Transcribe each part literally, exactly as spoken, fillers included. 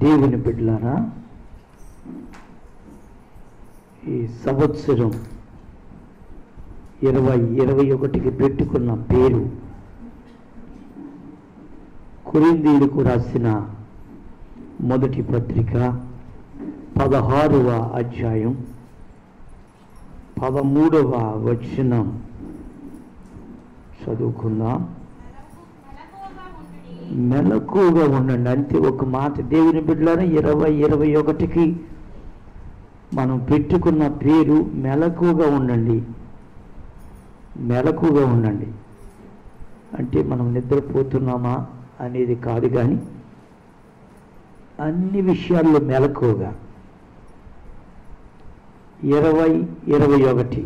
దేవుని బిడ్డలారా, ఈ సంవత్సరం ఇరవై ఇరవై ఒకటికి పెట్టుకున్న పేరు కొరింథీయులకు రాసిన మొదటి పత్రిక పదహారవ అధ్యాయం పదమూడవ వచనం చదువుకుందాం. మెలకువగా ఉండండి. అంతే ఒక మాట. దేవుని బిడ్డలారా, ఇరవై ఇరవై ఒకటికి మనం పెట్టుకున్న పేరు మెలకువగా ఉండండి. మెలకువగా ఉండండి అంటే మనం నిద్రపోతున్నామా అనేది కాదు, కానీ అన్ని విషయాల్లో మెలకువగా. ఇరవై ఇరవై ఒకటి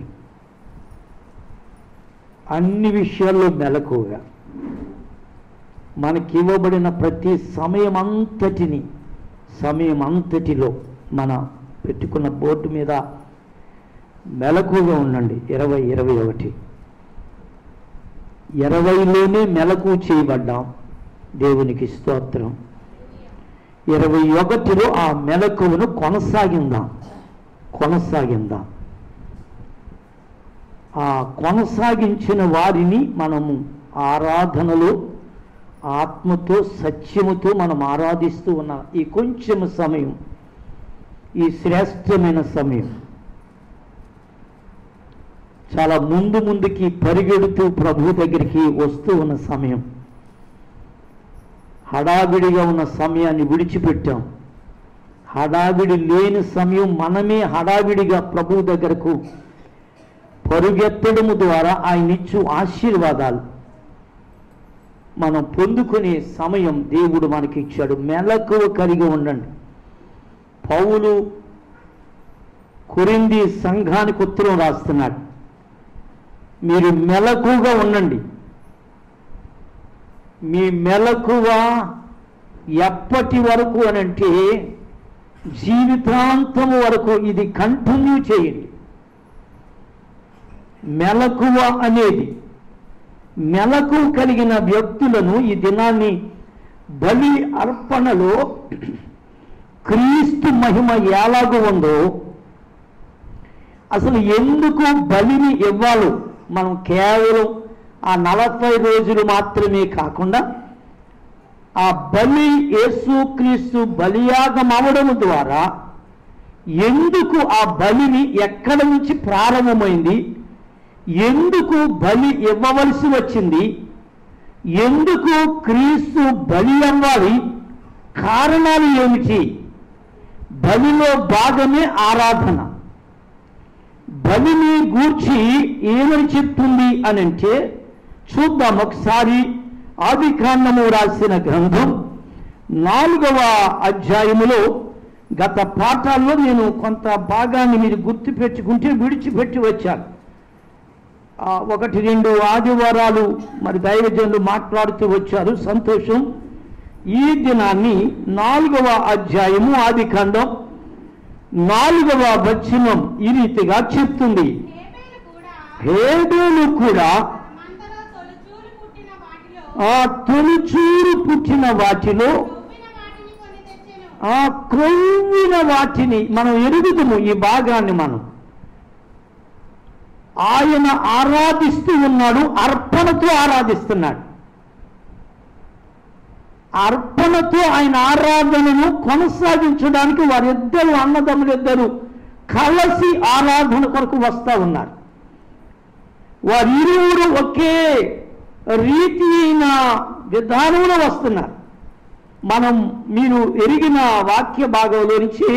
అన్ని విషయాల్లో మెలకువగా. మనకి ఇవ్వబడిన ప్రతి సమయం అంతటిని సమయం అంతటిలో మన పెట్టుకున్న బోర్డు మీద మెలకువగా ఉండండి. ఇరవై ఇరవై ఒకటి ఇరవైలోనే మెలకు చేయబడ్డాం. దేవునికి స్తోత్రం. ఇరవై ఒకటిలో ఆ మెలకువను కొనసాగిందాం కొనసాగిందాం ఆ కొనసాగించిన వారిని మనము ఆరాధనలో ఆత్మతో సత్యముతో మనం ఆరాధిస్తూ ఉన్న ఈ కొంచెం సమయం, ఈ శ్రేష్టమైన సమయం, చాలా ముందు ముందుకి పరిగెడుతూ ప్రభు దగ్గరికి వస్తూ ఉన్న సమయం. హడావిడిగా ఉన్న సమయాన్ని విడిచిపెట్టాం. హడావిడి లేని సమయం మనమే హడావిడిగా ప్రభు దగ్గరకు పరుగెత్తడము ద్వారా ఆయన ఇచ్చు ఆశీర్వాదాలు మనం పొందుకునే సమయం దేవుడు మనకి ఇచ్చాడు. మెలకువ కలిగి ఉండండి. పౌలు కొరింథీ సంఘానికి ఉత్తరం రాస్తున్నాడు. మీరు మెలకువగా ఉండండి. మీ మెలకువ ఎప్పటి వరకు అనంటే జీవితాంతం వరకు ఇది కంటిన్యూ చేయండి. మెలకువ అనేది మెలకు కలిగిన వ్యక్తులను ఈ దినాన్ని బలి అర్పణలో క్రీస్తు మహిమ ఎలాగూ ఉందో, అసలు ఎందుకు బలిని ఇవ్వాలో మనం కేవలం ఆ నలభై రోజులు మాత్రమే కాకుండా ఆ బలి యేసుక్రీస్తు బలియాగం అవడం ద్వారా ఎందుకు ఆ బలిని ఎక్కడ నుంచి ప్రారంభమైంది, ఎందుకు బలి ఇవ్వవలసి వచ్చింది, ఎందుకు క్రీస్తు బలి అవ్వాలి, కారణాలు ఏమిటి, బలిలో భాగమే ఆరాధన. బలిని గూర్చి ఏమని చెప్తుంది అని అంటే చూద్దాం ఒకసారి. ఆదికాండము రాసిన గ్రంథం నాలుగవ అధ్యాయములో గత పాఠాల్లో నేను కొంత భాగాన్ని మీరు గుర్తు పెట్టుకుంటే విడిచిపెట్టి వచ్చాను. ఒకటి రెండు ఆదివారాలు మరి దైవజనులు మాట్లాడుతూ వచ్చారు, సంతోషం. ఈ దినాన్ని నాలుగవ అధ్యాయము ఆదికాండం నాలుగవ వచనం ఈ రీతిగా చెప్తుంది. హేబేలు కూడా ఆ తొలిచూరు పుట్టిన వాటిలో ఆ క్రొవ్విన వాటిని మనం ఎరుగుదము. ఈ భాగాన్ని మనం ఆయన ఆరాధిస్తూ ఉన్నాడు, అర్పణతో ఆరాధిస్తున్నాడు. అర్పణతో ఆయన ఆరాధనను కొనసాగించడానికి వారిద్దరు అన్నదమ్ములిద్దరు కలిసి ఆరాధన కొరకు వస్తూ ఉన్నారు. వారిరువురు ఒకే రీతి అయిన విధానంలో వస్తున్నారు. మనం మీరు ఎరిగిన వాక్య భాగంలో నుంచి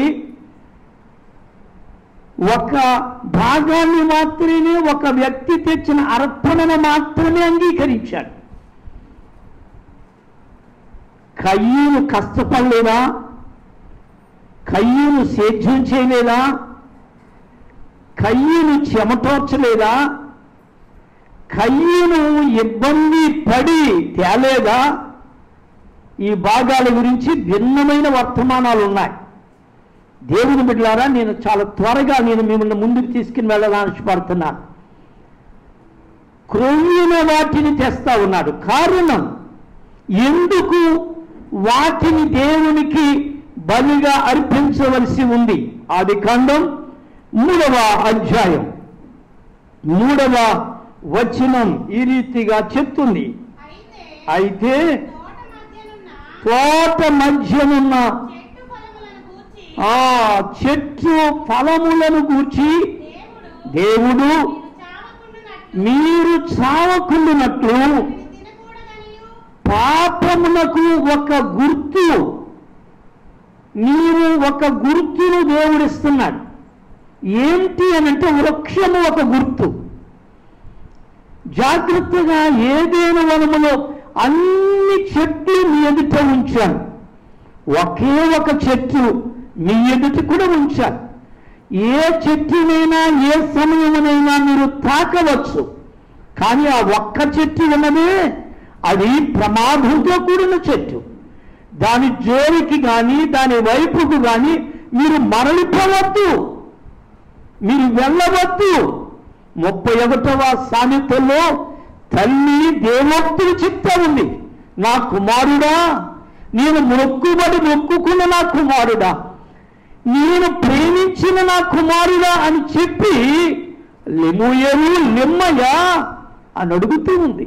ఒక భాగాన్ని మాత్రమే ఒక వ్యక్తి తెచ్చిన అర్పణను మాత్రమే అంగీకరించాడు. కయ్యూను కష్టపడలేదా, కయ్యూను సేద్యం చేయలేదా, కయ్యూను చెమటోర్చలేదా, కయ్యూను ఇబ్బంది పడి తేలేదా? ఈ భాగాల గురించి భిన్నమైన వర్తమానాలు ఉన్నాయి. దేవుని బిడ్డలారా, నేను చాలా త్వరగా నేను మిమ్మల్ని ముందుకు తీసుకుని వెళ్ళాలని ఆశపడుతున్నాను. క్రొవ్విన వాటిని తెస్తా ఉన్నాడు. కారణం ఎందుకు వాటిని దేవునికి బలిగా అర్పించవలసి ఉంది. ఆది కాండం మూడవ అధ్యాయం మూడవ వచనం ఈ రీతిగా చెప్తుంది. అయితే తోట మధ్యనున్న ఆ చెట్టు ఫలములను గూర్చి దేవుడు మీరు చావకుండునట్లు పాపమునకు ఒక గుర్తు, నీవు ఒక గుర్తును దేవుడిస్తున్నాడు. ఏంటి అని అంటే వృక్షము ఒక గుర్తు. జాగ్రత్తగా ఏదేను వనములో అన్ని చెట్లు మీ ఎదుట ఉంచాను, ఒకే ఒక చెట్టు మీ ఎదుట కూడా ఉంచాను. ఏ చెట్టునైనా ఏ సమయమునైనా మీరు తాకవచ్చు, కానీ ఆ ఒక్క చెట్టు ఉన్నదే అది ప్రమాదంతో కూడిన చెట్టు. దాని జోలికి కానీ దాని వైపుకు కానీ మీరు మరలిపోవద్దు, మీరు వెళ్ళవద్దు. ముప్పై ఒకటవ సామెతలో తల్లి దేవోక్తులు చెప్తా ఉంది, నా కుమారుడా, నేను మొక్కుబడి మొక్కుకున్న నా కుమారుడా, నేను ప్రేమించిన నా కుమారుడా అని చెప్పి లెమూయేలు లెమ్మయ్యా అని అడుగుతూ ఉంది.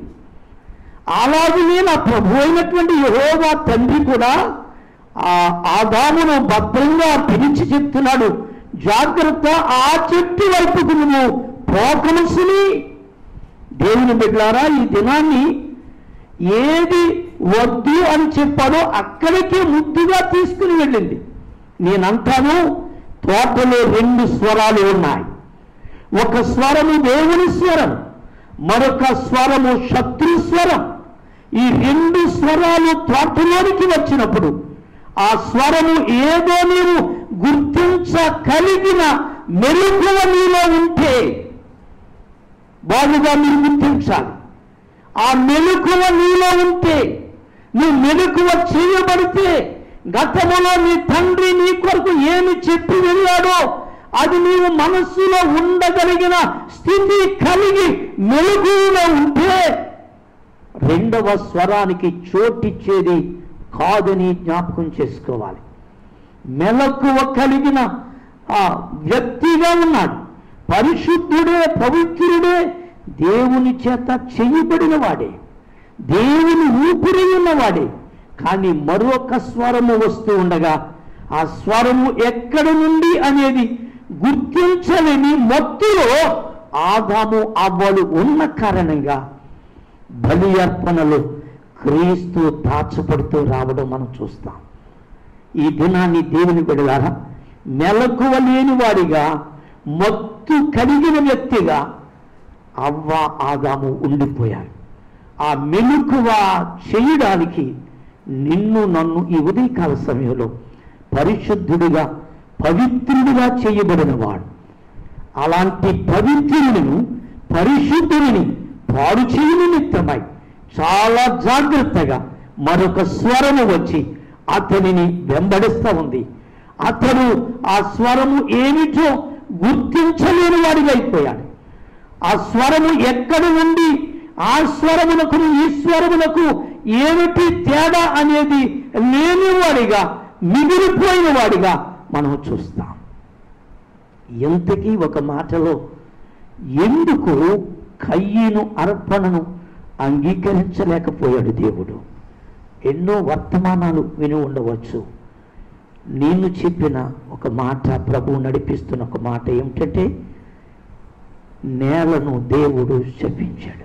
అలాగే నా ప్రభు అయినటువంటి యెహోవా తండ్రి కూడా ఆ ఆదామును భద్రంగా పిలిచి చెప్తున్నాడు, జాగ్రత్త, ఆ చెట్టు వైపుకు నువ్వు పోకముసుని. దేవుని బిడ్డలారా, ఈ దినాన్ని ఏది వద్దు అని చెప్పాడో అక్కడికే ముద్దుగా తీసుకుని వెళ్ళింది. నేనంటాను, తోటలో రెండు స్వరాలు ఉన్నాయి. ఒక స్వరము దేవుని స్వరం, మరొక స్వరము శత్రు స్వరం. ఈ రెండు స్వరాలు తోటలోనికి వచ్చినప్పుడు ఆ స్వరము ఏదో నీవు గుర్తించగలిగిన మెలకువ నీలో ఉంటే బాగుగా మీరు గుర్తించాలి. ఆ మెలకువ నీలో ఉంటే, నువ్వు మెలకువ చేయబడితే, గతములో నీ తండ్రి నీ కొరకు ఏమి చెప్పి వెళ్ళాడో అది నీవు మనస్సులో ఉండగలిగిన స్థితి కలిగి మెలకువలో ఉంటే రెండవ స్వరానికి చోటిచ్చేది కాదని జ్ఞాపకం చేసుకోవాలి. మెలకువ కలిగిన ఆ వ్యక్తిగా ఉన్నాడు, పరిశుద్ధుడే, పవిత్రుడే, దేవుని చేత చేయబడిన వాడే, దేవుని ఊపిరి ఉన్నవాడే. కానీ మరొక స్వరము వస్తూ ఉండగా ఆ స్వరము ఎక్కడి నుండి అనేది గుర్తించలేని మత్తులో ఆదాము అవ్వలు ఉన్న కారణంగా బలి అర్పణలు క్రీస్తు దాచపడుతూ రావడం మనం చూస్తాం. ఈ దినాన్ని దేవుని బిడ్డలారా, మెలకువ లేని వాడిగా, మత్తు కలిగిన వ్యక్తిగా అవ్వ ఆదాము ఉండిపోయారు. ఆ మెలకువ చేయడానికి నిన్ను నన్ను ఈ ఉదయకాల సమయంలో పరిశుద్ధుడిగా, పవిత్రుడిగా చేయబడిన వాడు. అలాంటి పవిత్రులను, పరిశుద్ధుడిని పాడు చేయ నిమిత్తమై చాలా జాగ్రత్తగా మరొక స్వరము వచ్చి అతనిని వెంబడిస్తూ ఉంది. అతడు ఆ స్వరము ఏమిటో గుర్తించలేని వాడిగా అయిపోయాడు. ఆ స్వరము ఎక్కడి నుండి, ఆ స్వరమునకు ఈ స్వరమునకు ఏమిటి తేడా అనేది లేనివాడిగా, మిగిలిపోయిన వాడిగా మనం చూస్తాం. ఎంతకీ ఒక మాటలో ఎందుకు కయ్యను అర్పణను అంగీకరించలేకపోయాడు దేవుడు? ఎన్నో వర్తమానాలు విని ఉండవచ్చు. నేను చెప్పిన ఒక మాట, ప్రభువు నడిపిస్తున్న ఒక మాట ఏమిటంటే, నేలను దేవుడు శపించాడు.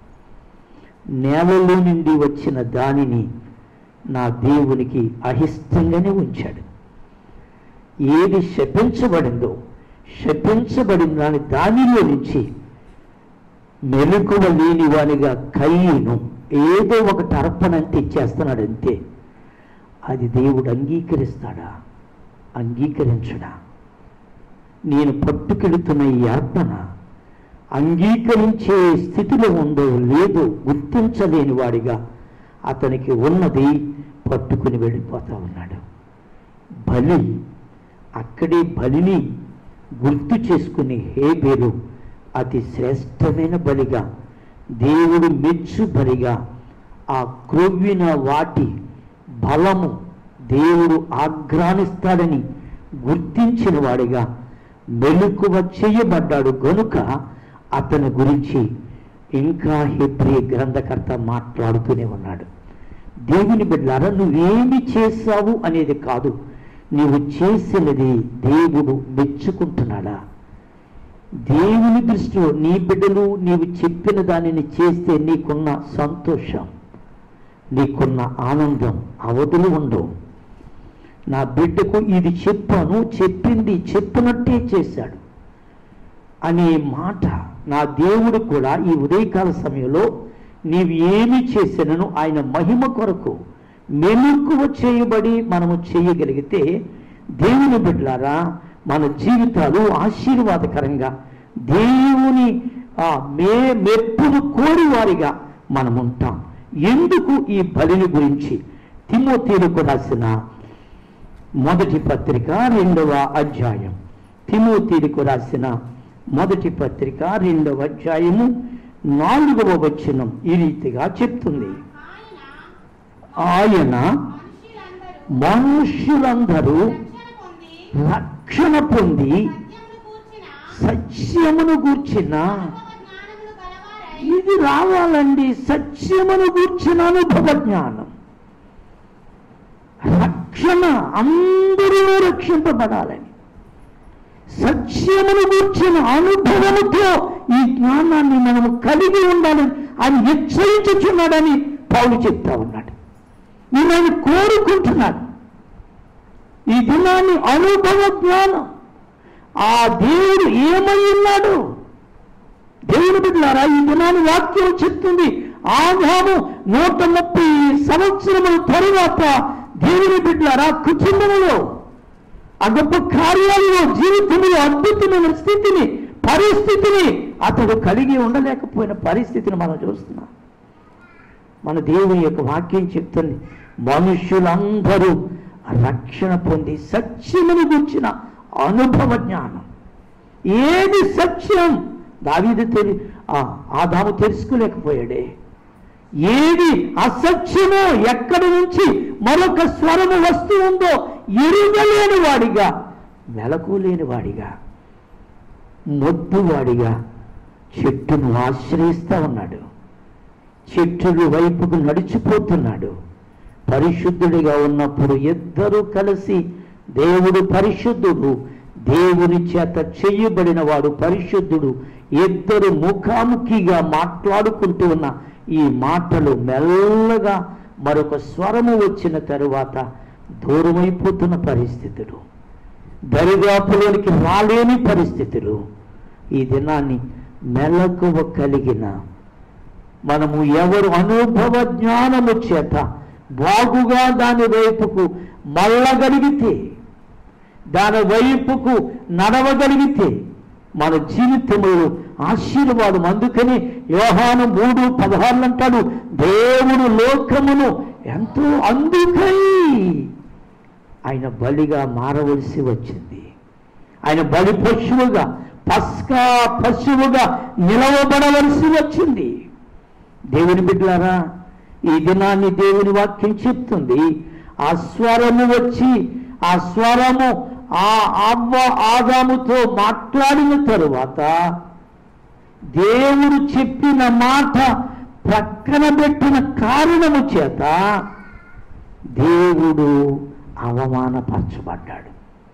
నేలలో నుండి వచ్చిన దానిని నా దేవునికి అహిష్టంగానే ఉంచాడు. ఏది శపించబడిందో, శపించబడిన దాని దానిలో నుంచి మెలకువ లేని వానిగా కయ్యను ఏదో ఒకటి అర్పణ అంటే ఇచ్చేస్తున్నాడు అంతే. అది దేవుడు అంగీకరిస్తాడా? అంగీకరించడా? నేను పట్టుకెళుతున్న ఈ అర్పణ అంగీకరించే స్థితిలో ఉందో లేదో గుర్తించలేని వాడిగా అతనికి ఉన్నది పట్టుకుని వెళ్ళిపోతా ఉన్నాడు. బలి, అక్కడే బలిని గుర్తు చేసుకుని హేబేలు అతి శ్రేష్టమైన బలిగా, దేవుడు మెచ్చు బలిగా, ఆ క్రొవ్విన వాటి బలము దేవుడు ఆగ్రానిస్తాడని గుర్తించిన వాడిగా మెలకువ చేయబడ్డాడు గనుక అతని గురించి ఇంకా హెబ్రీ గ్రంథకర్త మాట్లాడుతూనే ఉన్నాడు. దేవుని బిడ్డలారా, నువ్వేమి చేశావు అనేది కాదు, నీవు చేసినది దేవుడు మెచ్చుకుంటున్నాడా? దేవుని దృష్టిలో నీ బిడ్డలు నీవు చెప్పిన దానిని చేస్తే నీకున్న సంతోషం, నీకున్న ఆనందం అవధులు ఉండవు. నా బిడ్డకు ఇది చెప్పాను, చెప్పింది చెప్పినట్టే చేశాడు అనే మాట నా దేవుడు కూడా ఈ ఉదయకాల సమయంలో నీవు ఏమి చేసినను ఆయన మహిమ కొరకు మెలకువ చేయబడి మనము చేయగలిగితే దేవుని బిడ్డలారా మన జీవితాలు ఆశీర్వాదకరంగా దేవుని మే మెప్పును కోరివారిగా మనం ఉంటాం. ఎందుకు ఈ బలిని గురించి తిమోతీయులకు రాసిన మొదటి పత్రిక రెండవ అధ్యాయం, తిమోతీయులకు రాసిన మొదటి పత్రిక రెండవ అధ్యాయము నాలుగవ వచనం ఈ రీతిగా చెప్తుంది. ఆయన మనుష్యులందరూ రక్షణ పొంది సత్యమును గూర్చిన, ఇది రావాలండి, సత్యమును గూర్చిన అనుభవ జ్ఞానం. రక్షణ, అందరూ రక్షింపబడాలని సత్యమును గూర్చిన అనుభవముతో ఈ జ్ఞానాన్ని మనము కలిగి ఉండాలని ఆయన హెచ్చరించుచున్నాడని పౌలు చెప్తా ఉన్నాడు. నేను ఆయన కోరుకుంటున్నాడు ఈ దినాన్ని అనుభవ జ్ఞానం. ఆ దేవుడు ఏమై ఉన్నాడు? దేవుని బిడ్డలారా, ఈ దినాన్ని వాక్యం చెప్తుంది, ఆదాము నూట ముప్పై సంవత్సరముల తరువాత దేవుని బిడ్డలారా కుటుంబంలో ఆ గొప్ప కార్యాలలో జీవితంలో అద్భుతమైన స్థితిని, పరిస్థితిని అతడు కలిగి ఉండలేకపోయిన పరిస్థితిని మనం చూస్తున్నాం. మన దేవుని యొక్క వాక్యం చెప్తుంది, మనుష్యులందరూ రక్షణ పొంది సత్యమును గుర్చిన అనుభవ జ్ఞానం. ఏది సత్యం? దావీదు తెలి ఆదాము తెలుసుకోలేకపోయాడే. ఏది అసత్యమో, ఎక్కడి నుంచి మరొక స్వరము వస్తూ ఉందో ఎరుగలేని వాడిగా, మెలకులేని వాడిగా, మొద్దువాడిగా చెట్టును ఆశ్రయిస్తా ఉన్నాడు. చెట్టుల వైపుకు నడిచిపోతున్నాడు. పరిశుద్ధుడిగా ఉన్నప్పుడు ఇద్దరు కలిసి దేవుడు పరిశుద్ధుడు, దేవుని చేత చేయబడిన వాడు పరిశుద్ధుడు, ఇద్దరు ముఖాముఖిగా మాట్లాడుకుంటూ ఉన్న ఈ మాటలు మెల్లగా మరొక స్వరము వచ్చిన తరువాత దూరమైపోతున్న పరిస్థితులు, దరిదాపులోనికి రాలేని పరిస్థితులు. ఈ దినాన్ని మెలకువ కలిగిన మనము ఎవరు అనుభవ జ్ఞానము చేత బాగుగా దాని వైపుకు మళ్ళగలిగితే, దాని వైపుకు నడవగలిగితే మన జీవితంలో ఆశీర్వాదం. అందుకని యోహాను మూడు పదహారులు అంటాడు, దేవుడు లోకమును ఎంతో అందుకై ఆయన బలిగా మారవలసి వచ్చింది. ఆయన బలి పశువుగా, పస్కా పశువుగా నిలవబడవలసి వచ్చింది. దేవుని బిడ్డలారా, ఈ దినాన్ని దేవుని వాక్యం చెప్తుంది, ఆ స్వరము వచ్చి, ఆ స్వరము ఆ అవ్వ ఆదాముతో మాట్లాడిన తరువాత దేవుడు చెప్పిన మాట ప్రక్కన పెట్టిన కారణము చేత దేవుడు అవమానపరచబడ్డాడు.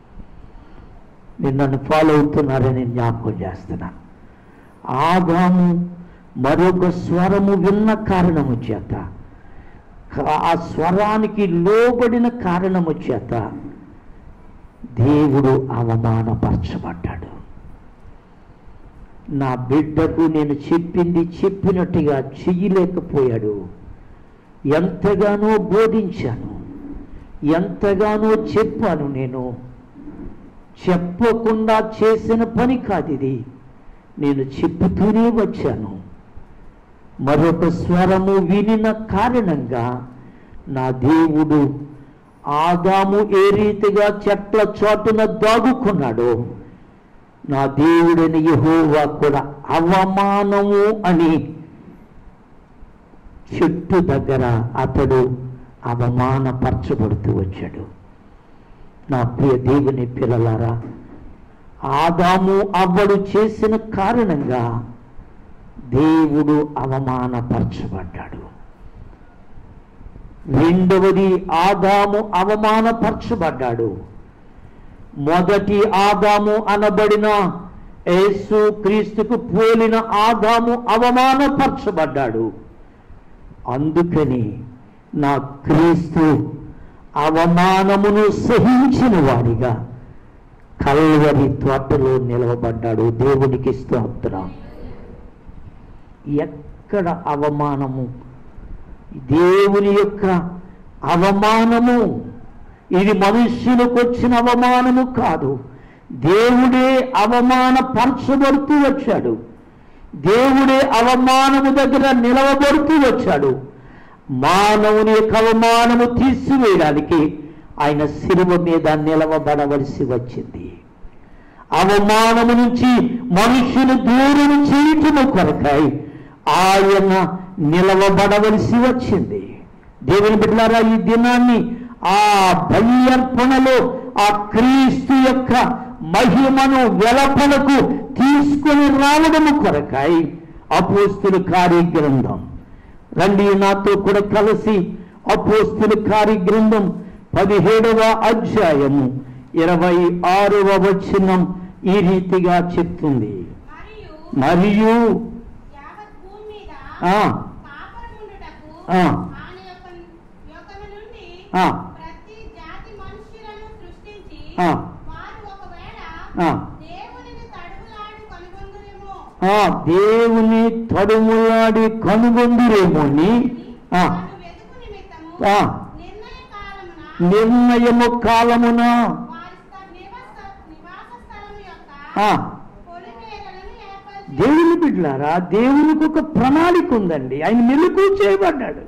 నేను నన్ను ఫాలో అవుతున్నారని జ్ఞాపకం చేస్తున్నా. ఆదాము మరొక స్వరము విన్న కారణము చేత, ఆ స్వరానికి లోబడిన కారణము చేత దేవుడు అవమానపరచబడ్డాడు. నా బిడ్డకు నేను చెప్పింది చెప్పినట్టుగా చెయ్యలేకపోయాడు. ఎంతగానో బోధించాను, ఎంతగానో చెప్పాను. నేను చెప్పకుండా చేసిన పని కాదు ఇది, నేను చెప్పుతూనే వచ్చాను. మరొక స్వరము వినిన కారణంగా నా దేవుడు ఆదాము ఏ రీతిగా చెట్ల చోటున దాగుకున్నాడో, నా దేవుడైన యెహోవా కూడా అవమానము అని చెట్టు దగ్గర అతడు అవమానపరచబడుతూ వచ్చాడు. నా ప్రియ దేవుని పిల్లలారా, ఆదాము అవ్వడు చేసిన కారణంగా దేవుడు అవమానపరచబడ్డాడు. రెండవది, ఆదాము అవమానపరచబడ్డాడు. మొదటి ఆదాము అనబడిన యేసు క్రీస్తుకు పోలిన ఆదాము అవమానపరచబడ్డాడు. అందుకని నా క్రీస్తు అవమానమును సహించిన వాడిగా కల్వరి తోటలో నిలవబడ్డాడు. దేవునికి స్తోత్రం. ఎక్కడ అవమానము, దేవుని యొక్క అవమానము, ఇది మనుష్యులకు వచ్చిన అవమానము కాదు. దేవుడే అవమానపరచబడుతూ వచ్చాడు. దేవుడే అవమానము దగ్గర నిలవబడుతూ వచ్చాడు. మానవుని యొక్క అవమానము తీసివేయడానికి ఆయన శిలువ మీద నిలవబడవలసి వచ్చింది. అవమానము నుంచి మనుషులు దూరం చేయటము కొరకై ఆయన నిలవబడవలసి వచ్చింది. దేవుని బిడ్డలారా, ఈ దినాన్ని ఆ బలి అర్పణలో ఆ క్రీస్తు యొక్క మహిమను వెలపలకు తీసుకొని రావడము కొరకై అపోస్తుల కార్యగ్రంథం, రండి నాతో కూడా కలిసి అపోస్తుల కార్యగ్రంథం పదిహేడవ అధ్యాయము ఇరవై ఆరవ వచనం ఈ రీతిగా చెప్తుంది. మరియు దేవుని తడుములాడి కనుగొందురేమోని నిర్ణయము కాలమున దేవుని బిడ్డలారా, దేవునికి ఒక ప్రణాళిక ఉందండి. ఆయన మెలుకు చేయబడ్డాడు.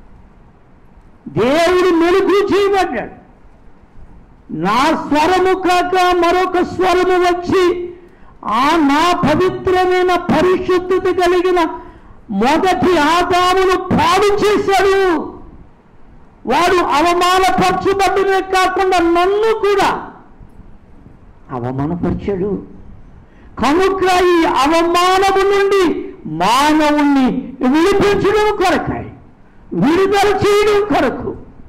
దేవుడు మెలుకు చేయబడ్డాడు. నా స్వరము కాక మరొక స్వరము వచ్చి ఆ నా పవిత్రమైన పరిశుద్ధత కలిగిన మొదటి ఆదామును పాడు చేశాడు. వాడు అవమానపరచబడ్డమే కాకుండా నన్ను కూడా అవమానపరిచాడు. కనుక ఈ అవమానము నుండి మానవుణ్ణి విడిపించడం కొరకాయి, విడుదల చేయడం కొరకు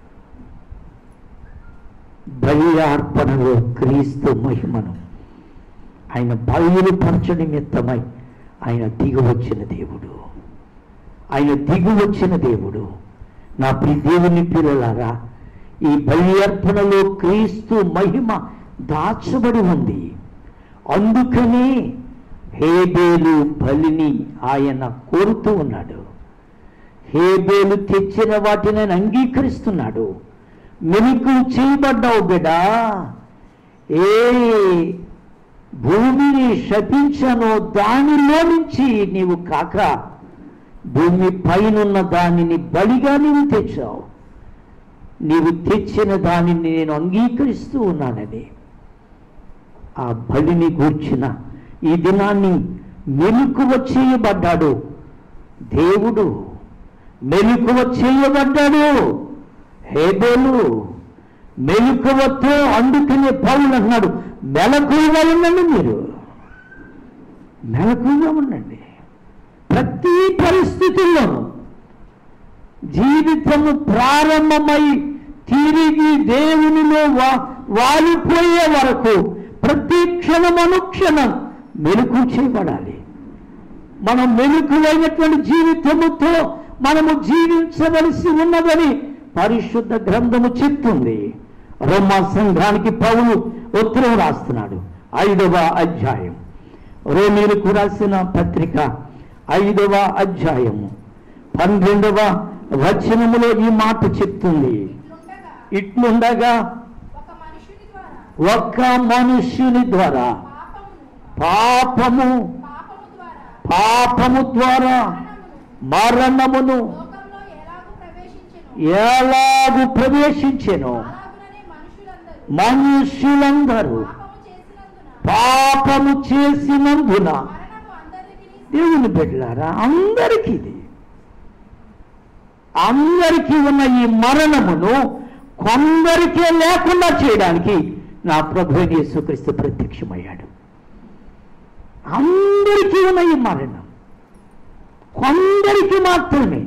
బలి అర్పణలో క్రీస్తు మహిమను ఆయన బయలుపరచ నిమిత్తమై ఆయన దిగువచ్చిన దేవుడు. ఆయన దిగువచ్చిన దేవుడు. నా ప్రియ దేవుని పిల్లలారా, ఈ బలి అర్పణలో క్రీస్తు మహిమ దాచబడి ఉంది. అందుకని హేబేలు బలిని ఆయన కోరుతూ ఉన్నాడు. హేబేలు తెచ్చిన వాటిని ఆయన అంగీకరిస్తున్నాడు. మెలుకు చేయబడ్డావు బిడా, ఏ భూమిని శపించను దానిలో నుంచి నీవు కాక భూమి పైనున్న దానిని బలిగా నీవు తెచ్చావు. నీవు తెచ్చిన దానిని నేను అంగీకరిస్తూ ఉన్నానని ఆ బలిని గూర్చిన ఈ దినాన్ని మెలుకువ చేయబడ్డాడు దేవుడు. మెలుకువ చేయబడ్డాడు హేబేలు. మెలుకువతో అందుకనే పౌలు అన్నాడు, మెలకువగా ఉండండి, మీరు మెలకువగా ఉండండి. ప్రతి పరిస్థితుల్లోనూ జీవితము ప్రారంభమై తిరిగి దేవునిలో వా వాలిపోయే వరకు ప్రతి క్షణం అనుక్షణం మెలుకు చేయబడాలి. మనం మెలుకువైనటువంటి జీవితముతో మనము జీవించవలసి ఉన్నదని పరిశుద్ధ గ్రంథము చెప్తుంది. రోమా సంఘానికి పౌలు ఉత్తరం రాస్తున్నాడు. ఐదవ అధ్యాయం, రోమీయులకు రాసిన పత్రిక ఐదవ అధ్యాయము పన్నెండవ వచనములో ఈ మాట చెప్తుంది. ఇట్లుండగా ఒక్క మనుష్యుని ద్వారా పాపము పాపము ద్వారా మరణమును ఎలాగు ప్రవేశించెను, మనుష్యులందరూ పాపము చేసినందున. దేవుని బిడ్డలారా, అందరికీ ఇది అందరికీ ఉన్న ఈ మరణమును కొందరికే లేకుండా చేయడానికి నా ప్రభువైన యేసుక్రీస్తు ప్రత్యక్షమయ్యాడు. అందరికీ ఉన్న ఈ మరణం కొందరికి మాత్రమే.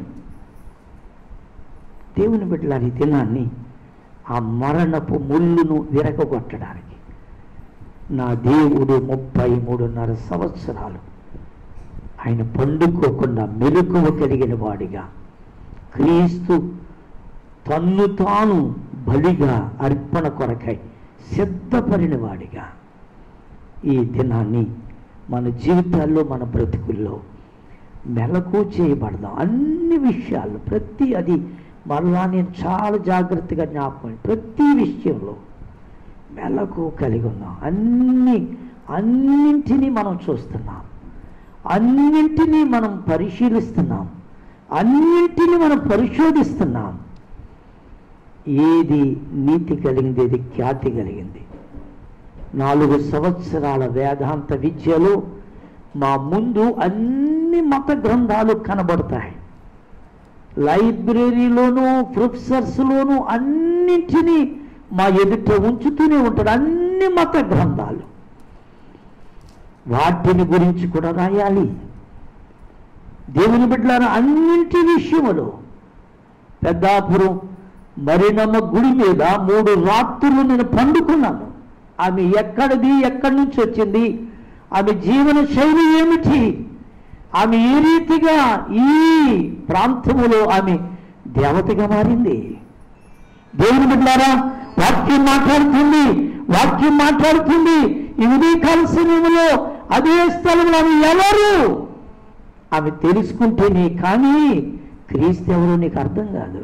దేవుని బిడ్డలారా, ఈ దినాన్ని ఆ మరణపు ముళ్ళును విరగొట్టడానికి నా దేవుడు ముప్పై మూడున్నర సంవత్సరాలు ఆయన పండుకోకుండా మెలకువ కలిగిన వాడిగా, క్రీస్తు తన్ను తాను బలిగా అర్పణ కొరకై సిద్ధపడిన వాడిగా ఈ దినాన్ని మన జీవితాల్లో, మన బ్రతుకుల్లో మెలకు చేయబడదాం. అన్ని విషయాల్లో ప్రతి అది మరలా నేను చాలా జాగ్రత్తగా జ్ఞాపకం, ప్రతి విషయంలో మెలకు కలిగి ఉన్నాం. అన్ని అన్నింటినీ మనం చూస్తున్నాం, అన్నింటినీ మనం పరిశీలిస్తున్నాం, అన్నింటినీ మనం పరిశోధిస్తున్నాం. ఏది నీతి కలిగింది, ఏది ఖ్యాతి కలిగింది. నాలుగు సంవత్సరాల వేదాంత విద్యలో మా ముందు అన్ని మత గ్రంథాలు కనబడతాయి. లైబ్రరీలోనూ ప్రొఫెసర్స్లోనూ అన్నింటినీ మా ఎదుట ఉంచుతూనే ఉంటాడు. అన్ని మత గ్రంథాలు, వాటిని గురించి కూడా రాయాలి. దేవుని బిడ్డలారా, అన్నింటి విషయములో పెద్దాపురం మరినమ్మ గుడి మీద మూడు రాత్రులు నేను పండుకున్నాను. ఆమె ఎక్కడిది, ఎక్కడి నుంచి వచ్చింది, ఆమె జీవన శైలి ఏమిటి, ఆమె ఏ రీతిగా ఈ ప్రాంతములో ఆమె దేవతగా మారింది. దేవుని బిడ్డలారా, వాక్యం మాట్లాడుతుంది, వాక్యం మాట్లాడుతుంది. ఈ ఉదయకాల సమయంలో అదే స్థలంలో ఆమె ఎవరు ఆమె తెలుసుకుంటేనే కానీ క్రీస్తు ఎవరో నీకు అర్థం కాదు.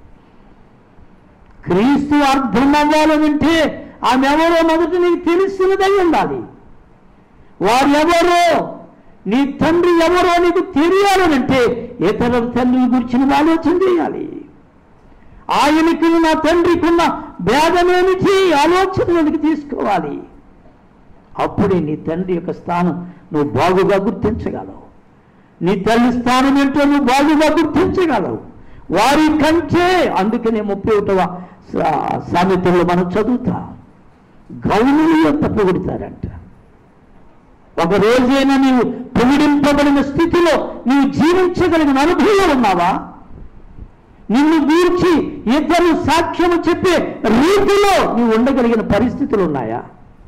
క్రీస్తు అర్థం అవ్వాలంటే ఆమె ఎవరో మొదట నీకు తెలిసినదై ఉండాలి. వారు ఎవరో, నీ తండ్రి ఎవరో నీకు తెలియాలనంటే ఇతరుల తండ్రి గురించి నువ్వు ఆలోచన చేయాలి. ఆయనకి నా తండ్రికి ఉన్న భేదమేమిటి ఆలోచనలోనికి తీసుకోవాలి. అప్పుడే నీ తండ్రి యొక్క స్థానం నువ్వు బాగుగా గుర్తించగలవు. నీ తల్లి స్థానం ఏంటో నువ్వు బాగుగా గుర్తించగలవు. వారి కంటే అందుకనే ముప్పై ఒకటవ సామెతల్లో మనం చదువుతాం, గౌనులు ఎంత పొగుడుతారంట. ఒక రోజైనా నీవు పొగిడింపబడిన స్థితిలో నీవు జీవించగలిగిన అనుభవం ఉన్నావా? నిన్ను గూర్చి ఇద్దరు సాక్ష్యము చెప్పే రీతిలో నీవు ఉండగలిగిన పరిస్థితులు ఉన్నాయా?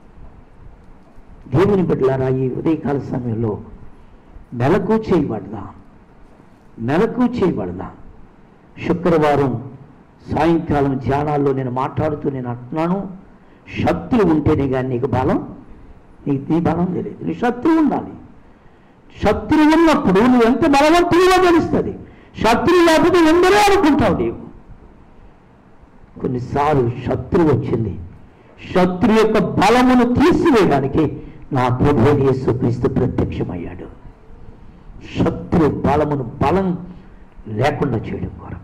దేవుని బిడ్డలారా, ఈ ఉదయకాల సమయంలో మెలకు చేయబడదా, మెలకు చేయబడదా. శుక్రవారం సాయంకాలం ధ్యానాల్లో నేను మాట్లాడుతూ నేను అంటున్నాను, శత్రువు ఉంటేనే కానీ నీకు బలం, నీకు నీ బలం తెలియదు. నీ శత్రువు ఉండాలి. శత్రువు ఉన్నప్పుడు నువ్వు ఎంత బలవంతుడిగా తెలుస్తుంది. శత్రువు లేకపోతే ఎందరో అనుకుంటావు నీవు. కొన్నిసార్లు శత్రువు వచ్చింది, శత్రు యొక్క బలమును తీసివేయడానికి నా ప్రభువైన యేసుక్రీస్తు ప్రత్యక్షమయ్యాడు. శత్రు బలమును బలం లేకుండా చేయడం కొరకు.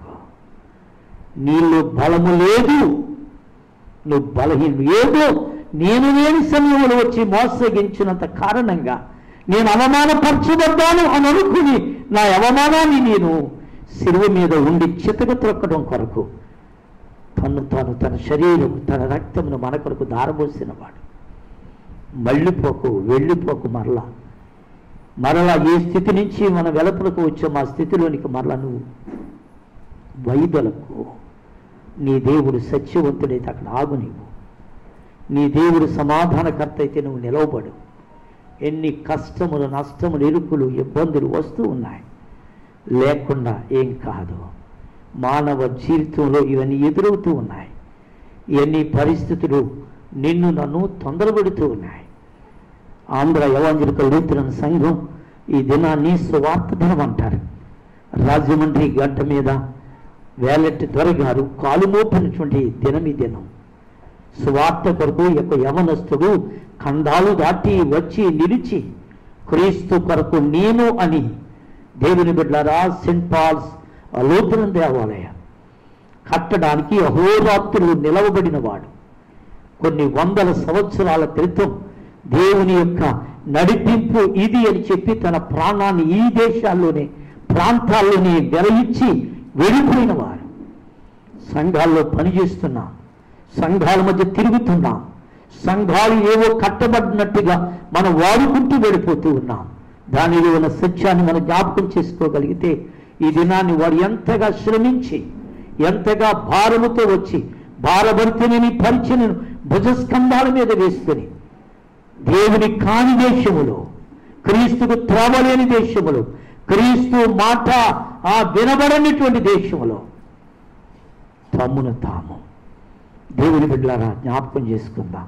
నీలో బలము లేదు, నువ్వు బలహీనుడు. ఏదో నేను లేని సమయంలో వచ్చి మోసగించినంత కారణంగా నేను అవమానపరచబడ్డాను అని అనుకుని నా అవమానాన్ని నేను శిలువ మీద ఉండి చితక త్రొక్కడం కొరకు తను తాను తన శరీరం తన రక్తమును మన కొరకు దారబోసిన వాడు. మళ్ళీపోకు, వెళ్ళిపోకు. మరలా మరలా ఏ స్థితి నుంచి మన వెలుపలకు వచ్చామో ఆ స్థితిలోనికి మరలా నువ్వు వైదొలకు. నీ దేవుడు సత్యవంతుడైతే అక్కడ ఆగు. నీవు నీ దేవుడు సమాధానకర్త అయితే నువ్వు నిలవబడు. ఎన్ని కష్టములు, నష్టములు, ఇరుకులు, ఇబ్బందులు వస్తూ ఉన్నాయి, లేకుండా ఏం కాదు. మానవ జీవితంలో ఇవన్నీ ఎదురవుతూ ఉన్నాయి. ఇవన్నీ పరిస్థితులు నిన్ను నన్ను తొందరపెడుతూ ఉన్నాయి. ఆంధ్ర ఎవాంజలికల్ లూథరన్ సంఘం ఈ దినాన్ని సువార్త దినం అంటారు. రాజమండ్రి గడ్డ మీద వేలెట్టి దొరగారు కాలు మోపినటువంటి దినం ఈ దినం. సువార్త కొరకు యొక్క యవనస్తుడు ఖండాలు దాటి వచ్చి నిలిచి క్రీస్తు కొరకు నేను అని దేవుని బిడ్డలారా సెయింట్ పాల్స్ లూథరన్ దేవాలయం కట్టడానికి అహోరాత్రులు నిలవబడిన వాడు. కొన్ని వందల సంవత్సరాల క్రితం దేవుని యొక్క నడిపింపు ఇది అని చెప్పి తన ప్రాణాన్ని ఈ దేశాల్లోనే ప్రాంతాల్లోనే వెలయించి వెళ్ళిపోయిన వారు. సంఘాల్లో పనిచేస్తున్నాం, సంఘాల మధ్య తిరుగుతున్నాం, సంఘాలు ఏవో కట్టబడినట్టుగా మనం వాడుకుంటూ వెళ్ళిపోతూ ఉన్నాం. దానిలో ఉన్న సత్యాన్ని మనం జ్ఞాపకం చేసుకోగలిగితే ఈ దినాన్ని వాడు ఎంతగా శ్రమించి ఎంతగా భారముతో వచ్చి భారభరితని పరిచయను భుజస్కంధాల మీద వేసుకొని దేవుని కాని దేశములో, క్రీస్తుకు త్రోవలేని దేశములో, క్రీస్తు మాట ఆ వినబడనిటువంటి దేశములో తమ్మును తాము దేవుని బిడ్డలారా జ్ఞాపకం చేసుకుందాం.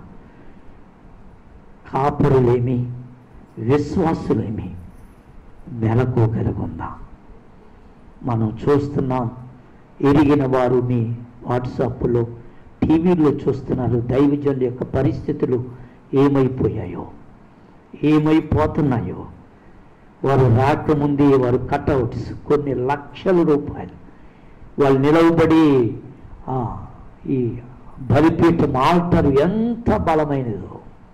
కాపురులేమి విశ్వాసులేమి మెలకోగలుగుందాం. మనం చూస్తున్నాం, ఎరిగిన వారు మీ వాట్సాప్లో టీవీలో చూస్తున్నారు దైవజనుల యొక్క పరిస్థితులు ఏమైపోయాయో, ఏమైపోతున్నాయో. వారు రాకముందే వారు కట్అవుట్స్ కొన్ని లక్షల రూపాయలు వాళ్ళు నిలవబడి ఈ బలిపీఠం ఆల్టర్ ఎంత బలమైనదో,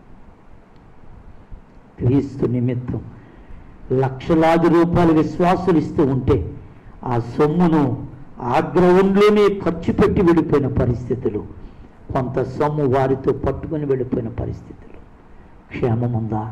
క్రీస్తు నిమిత్తం లక్షలాది రూపాయలు విశ్వాసులు ఇస్తూ ఉంటే ఆ సొమ్మును ఆ గ్రౌండ్లోనే ఖర్చు పెట్టి వెళ్ళిపోయిన పరిస్థితులు, కొంత సొమ్ము వారితో పట్టుకొని వెళ్ళిపోయిన పరిస్థితులు. క్షేమముందా?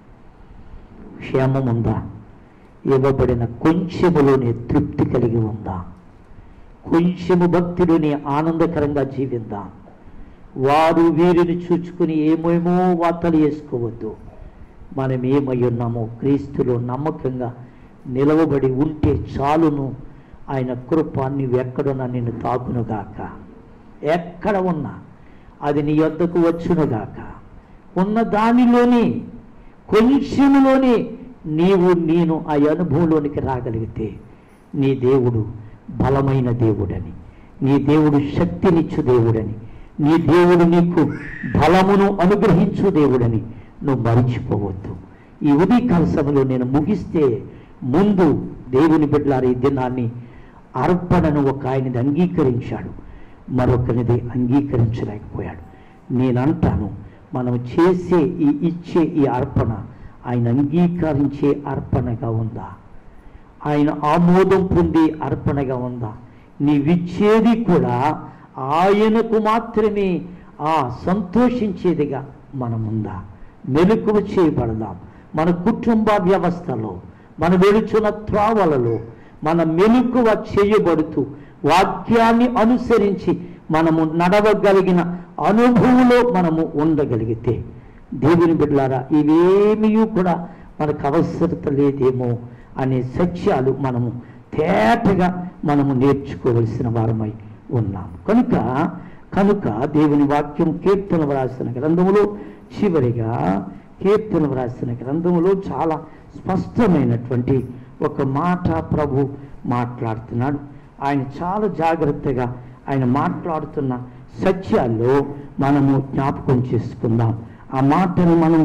క్షేమముందా? ఇవ్వబడిన కొంచెములోనే తృప్తి కలిగి ఉందా? కొంచెము భక్తిలోనే ఆనందకరంగా జీవిందా? వారు వీరిని చూచుకుని ఏమేమో వార్తలు వేసుకోవద్దు. మనం ఏమై ఉన్నామో క్రీస్తులో నమ్మకంగా నిలవబడి ఉంటే చాలును. ఆయన కృప నీవు ఎక్కడున్నా నిన్ను తాకునుగాక. ఎక్కడ ఉన్నా అది నీ యొద్దకు వచ్చునుగాక. ఉన్న దానిలోని కొంచెములోని నీవు నేను ఆ అనుభవంలోనికి రాగలిగితే నీ దేవుడు బలమైన దేవుడని, నీ దేవుడు శక్తినిచ్చు దేవుడని, నీ దేవుడు నీకు బలమును అనుగ్రహించు దేవుడని నువ్వు మరిచిపోవద్దు. ఈ ఉదయకాల సభలో నేను ముగిస్తే ముందు దేవుని బిడ్డలారా ఈ దినాన్ని అర్పణను ఒక ఆయనది అంగీకరించాడు, మరొకరిది అంగీకరించలేకపోయాడు. నేనంటాను, మనం చేసే ఈ ఇచ్చే ఈ అర్పణ ఆయన అంగీకరించే అర్పణగా ఉందా? ఆయన ఆమోదం పొందే అర్పణగా ఉందా? నీవిచ్చేది కూడా ఆయనకు మాత్రమే ఆ సంతోషించేదిగా మనముందా? మెలకువ చేయబడదాం. మన కుటుంబ వ్యవస్థలో, మన వెలుచున్న త్రావలలో మన మెలకువ చేయబడుతూ వాక్యాన్ని అనుసరించి మనము నడవగలిగిన అనుభవంలో మనము ఉండగలిగితే దేవుని బిడ్డలారా ఇవేమీ కూడా మనకు అవసరత లేదేమో అనే సత్యాలు మనము తేటగా మనము నేర్చుకోవలసిన వారమై ఉన్నాం. కనుక కనుక దేవుని వాక్యం కీర్తన వ్రాసిన గ్రంథములో చివరిగా కీర్తన వ్రాసిన గ్రంథములో చాలా స్పష్టమైనటువంటి ఒక మాట ప్రభు మాట్లాడుతున్నాడు. ఆయన చాలా జాగ్రత్తగా ఆయన మాట్లాడుతున్న సత్యాల్లో మనము జ్ఞాపకం చేసుకుందాం. ఆ మాటను మనం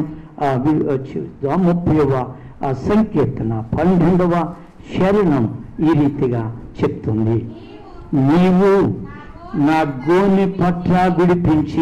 ముప్పైవ సంకీర్తన పన్నెండవ శరణం ఈ రీతిగా చెప్తుంది. నీవు నా గోని పట్ల విడిపించి,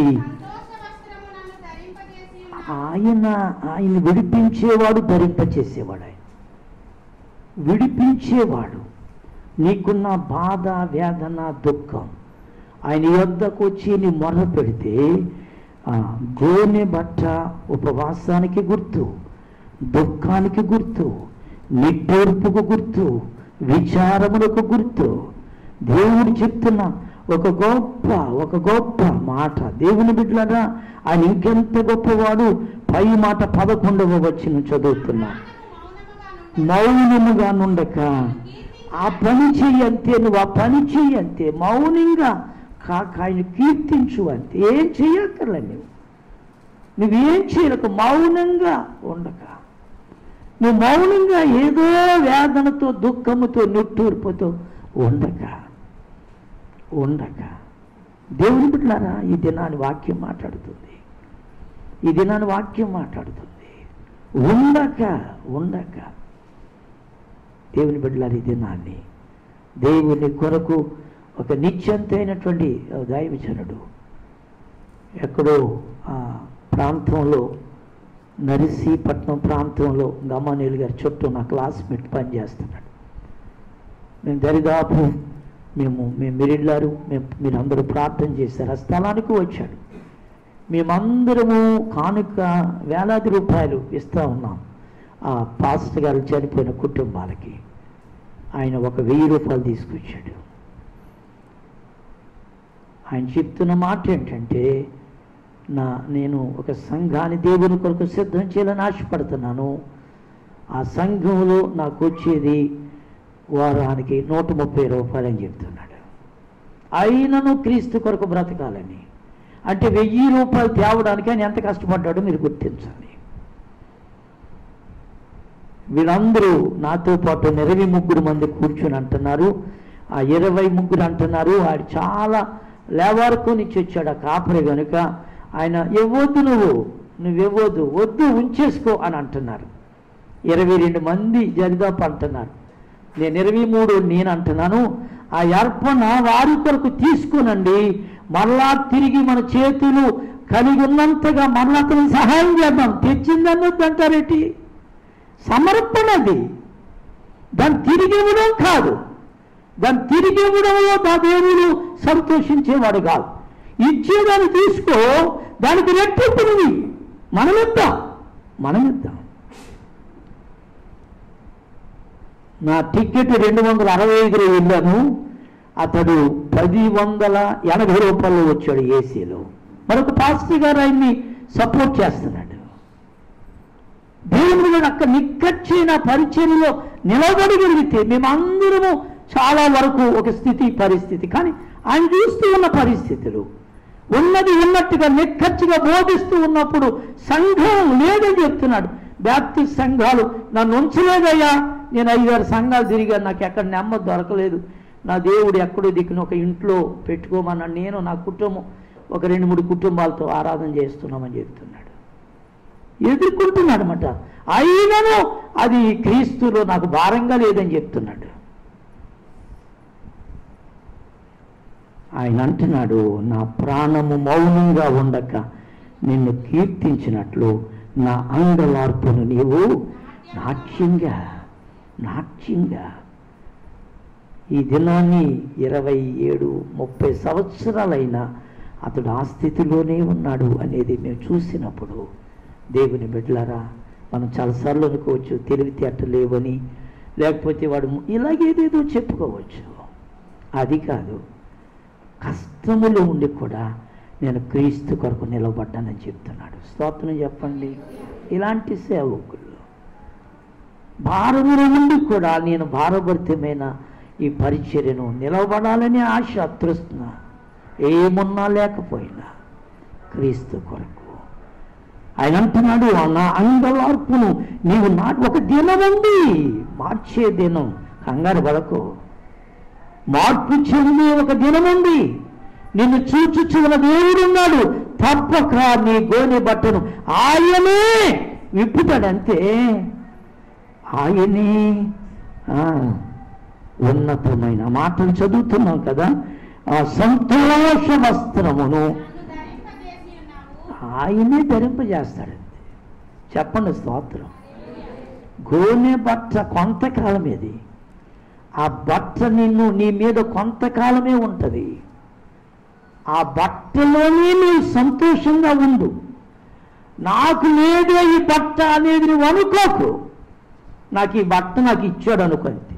ఆయన ఆయన విడిపించేవాడు, ధరింపచేసేవాడు, ఆయన విడిపించేవాడు. నీకున్న బాధ, వేదన, దుఃఖం ఆయన యొద్దకు వచ్చి నీ మొర పెడితే గోనె బట్ట ఉపవాసానికి గుర్తు, దుఃఖానికి గుర్తు, నిట్టూర్పుకు గుర్తు, విచారములకు గుర్తు. దేవుడు చెప్తున్న ఒక గొప్ప ఒక గొప్ప మాట. దేవుని బిడ్డలారా ఆయన ఇంకెంత గొప్పవాడు. పై మాట పదకొండవ వచనం చదువుతున్నా. మౌనముగా నుండక ఆ పని చెయ్యంతే, నువ్వు ఆ పని చెయ్యంతే, మౌనంగా కాక ఆయన కీర్తించు అంతే. ఏం చెయ్యక్కర్లే, నువ్వు నువ్వేం చేయలేక మౌనంగా ఉండక, నువ్వు మౌనంగా ఏదో వేదనతో, దుఃఖముతో, నిట్టూర్పుతో ఉండక ఉండక దేవుని బిడ్డలారా ఈ దినాన్ని వాక్యం మాట్లాడుతుంది. ఈ దినాన్ని వాక్యం మాట్లాడుతుంది. ఉండక ఉండక దేవుని బిడ్డలారా ఈ దినాన్ని దేవుని కొరకు ఒక నిత్యంతైనటువంటి దైవజనుడు ఎక్కడో ఆ ప్రాంతంలో, నరిసీపట్నం ప్రాంతంలో గమానీయులు గారి చుట్టూ నా క్లాస్మేట్ పనిచేస్తున్నాడు. నేను దరిదాపు మేము మేము మీరెళ్ళారు, మేము మీరందరూ ప్రార్థన చేశారు. ఆ స్థలానికి వచ్చాడు. మేమందరము కానుక వేలాది రూపాయలు ఇస్తూ ఉన్నాం ఆ పాస్టర్ గారు చనిపోయిన కుటుంబాలకి. ఆయన ఒక వెయ్యి రూపాయలు తీసుకొచ్చాడు. ఆయన చెప్తున్న మాట ఏంటంటే, నా నేను ఒక సంఘాన్ని దేవుని కొరకు సిద్ధం చేయాలని ఆశపడుతున్నాను. ఆ సంఘంలో నాకు వచ్చేది వారానికి నూట ముప్పై రూపాయలు అని చెప్తున్నాడు. అయినను క్రీస్తు కొరకు బ్రతకాలని. అంటే వెయ్యి రూపాయలు తేవడానికి ఆయన ఎంత కష్టపడ్డాడో మీరు గుర్తించాలి. వీళ్ళందరూ నాతో పాటు ఇరవై ముగ్గురు మంది కూర్చొని అంటున్నారు. ఆ ఇరవై ముగ్గురు అంటున్నారు ఆయన చాలా లేవారుకు నుంచి వచ్చాడు ఆ కాపరి కనుక ఆయన ఇవ్వద్దు, నువ్వు నువ్వివ్వద్దు, వద్దు ఉంచేసుకో అని అంటున్నారు. ఇరవై రెండు మంది జరిదాపు అంటున్నారు. నేను ఇరవై మూడు నేను అంటున్నాను, ఆ అర్పణ వారి కొరకు తీసుకునండి, మరలా తిరిగి మన చేతులు కలిగి ఉన్నంతగా మరలా అతను సహాయం చేద్దాం. తెచ్చిందన్నది అంటారేంటి? సమర్పణ అది. దాన్ని తిరిగి ఇవ్వడం కాదు. దాన్ని తిరిగి ఇవ్వడంలో దా దేవుడు సంతోషించేవాడు కాదు. ఇచ్చేదాన్ని తీసుకో, దానికి రెట్టింపుని మనమిద్దాం మనమిద్దాం నా టికెట్ రెండు వందల అరవై ఐదులో వెళ్ళాను. అతడు పది వందల ఎనభై రూపాయలు వచ్చాడు ఏసీలో. మరొక పాస్టర్ గారు ఆయన్ని సపోర్ట్ చేస్తున్నాడు. దేవుని మీద అక్కడ నిక్కచ్చైన పరిచయంలో నిలబడగలిగితే మేమందరము చాలా వరకు ఒక స్థితి పరిస్థితి, కానీ ఆయన చూస్తూ ఉన్న పరిస్థితులు ఉన్నది ఉన్నట్టుగా నిక్కచ్చిగా బోధిస్తూ ఉన్నప్పుడు సంఘం లేదని చెప్తున్నాడు. బ్యాప్టిస్ట్ సంఘాలు నన్ను ఉంచలేదయ్యా, నేను ఐదారు సంఘాలు తిరిగాను, నాకు ఎక్కడ నెమ్మది దొరకలేదు, నా దేవుడు ఎక్కడో దిక్కున ఒక ఇంట్లో పెట్టుకోమన్నాడు, నేను నా కుటుంబం ఒక రెండు మూడు కుటుంబాలతో ఆరాధన చేస్తున్నామని చెప్తున్నాడు. ఎదుర్కొంటున్నాడు అన్నమాట. అయినను అది క్రీస్తులో నాకు భారంగా లేదని చెప్తున్నాడు. ఆయన అంటున్నాడు, నా ప్రాణము మౌనంగా ఉండక నిన్ను కీర్తించినట్లు నా అంగలార్పును నీవు నాట్యంగా నాట్యంగా. ఈ దినాన్ని ఇరవై ఏడు ముప్పై సంవత్సరాలైనా అతడు ఆ స్థితిలోనే ఉన్నాడు అనేది మేము చూసినప్పుడు, దేవుని బిడ్డలారా, మనం చాలాసార్లు అనుకోవచ్చు తెలివితేటలు లేవని, లేకపోతే వాడు ఇలాగేదేదో చెప్పుకోవచ్చు. అది కాదు, కష్టములో ఉండి కూడా నేను క్రీస్తు కొరకు నిలబడ్డానని చెప్తున్నాడు. స్తోత్రం చెప్పండి. ఇలాంటి సేవకులు భారములో ఉండి కూడా నేను భారభరితమైన ఈ పరిచర్యను నిలబడాలని ఆశ తృష్ణ ఏమున్నా లేకపోయినా క్రీస్తు కొరకు. ఆయన అంటున్నాడు, నా అంగలార్పును నీవు నా ఒక దినం ఉంది, మార్చే దినం, కంగారు పడకు, మార్పు చెందే ఒక దినం ఉంది, నిన్ను చూచుచున్న దేవుడున్నాడు, తప్పక నీ గోనె బట్టను ఆయనే విప్పుతాడంతే. ఆయనే ఉన్నతమైన మాటలు చదువుతున్నాం కదా, ఆ సంతోష వస్త్రమును ఆయనే ధరింపజేస్తాడంతే. చెప్పండి స్తోత్రం. గోనె బట్ట కొంతకాలమేది, ఆ బట్ట నిన్ను నీ మీద కొంతకాలమే ఉంటుంది. ఆ బట్టలోనే నువ్వు సంతోషంగా ఉండు. నాకు లేదే ఈ బట్ట అనేది నువ్వు అనుకోకు. నాకు ఈ బట్ట నాకు ఇచ్చాడు అనుకుంది.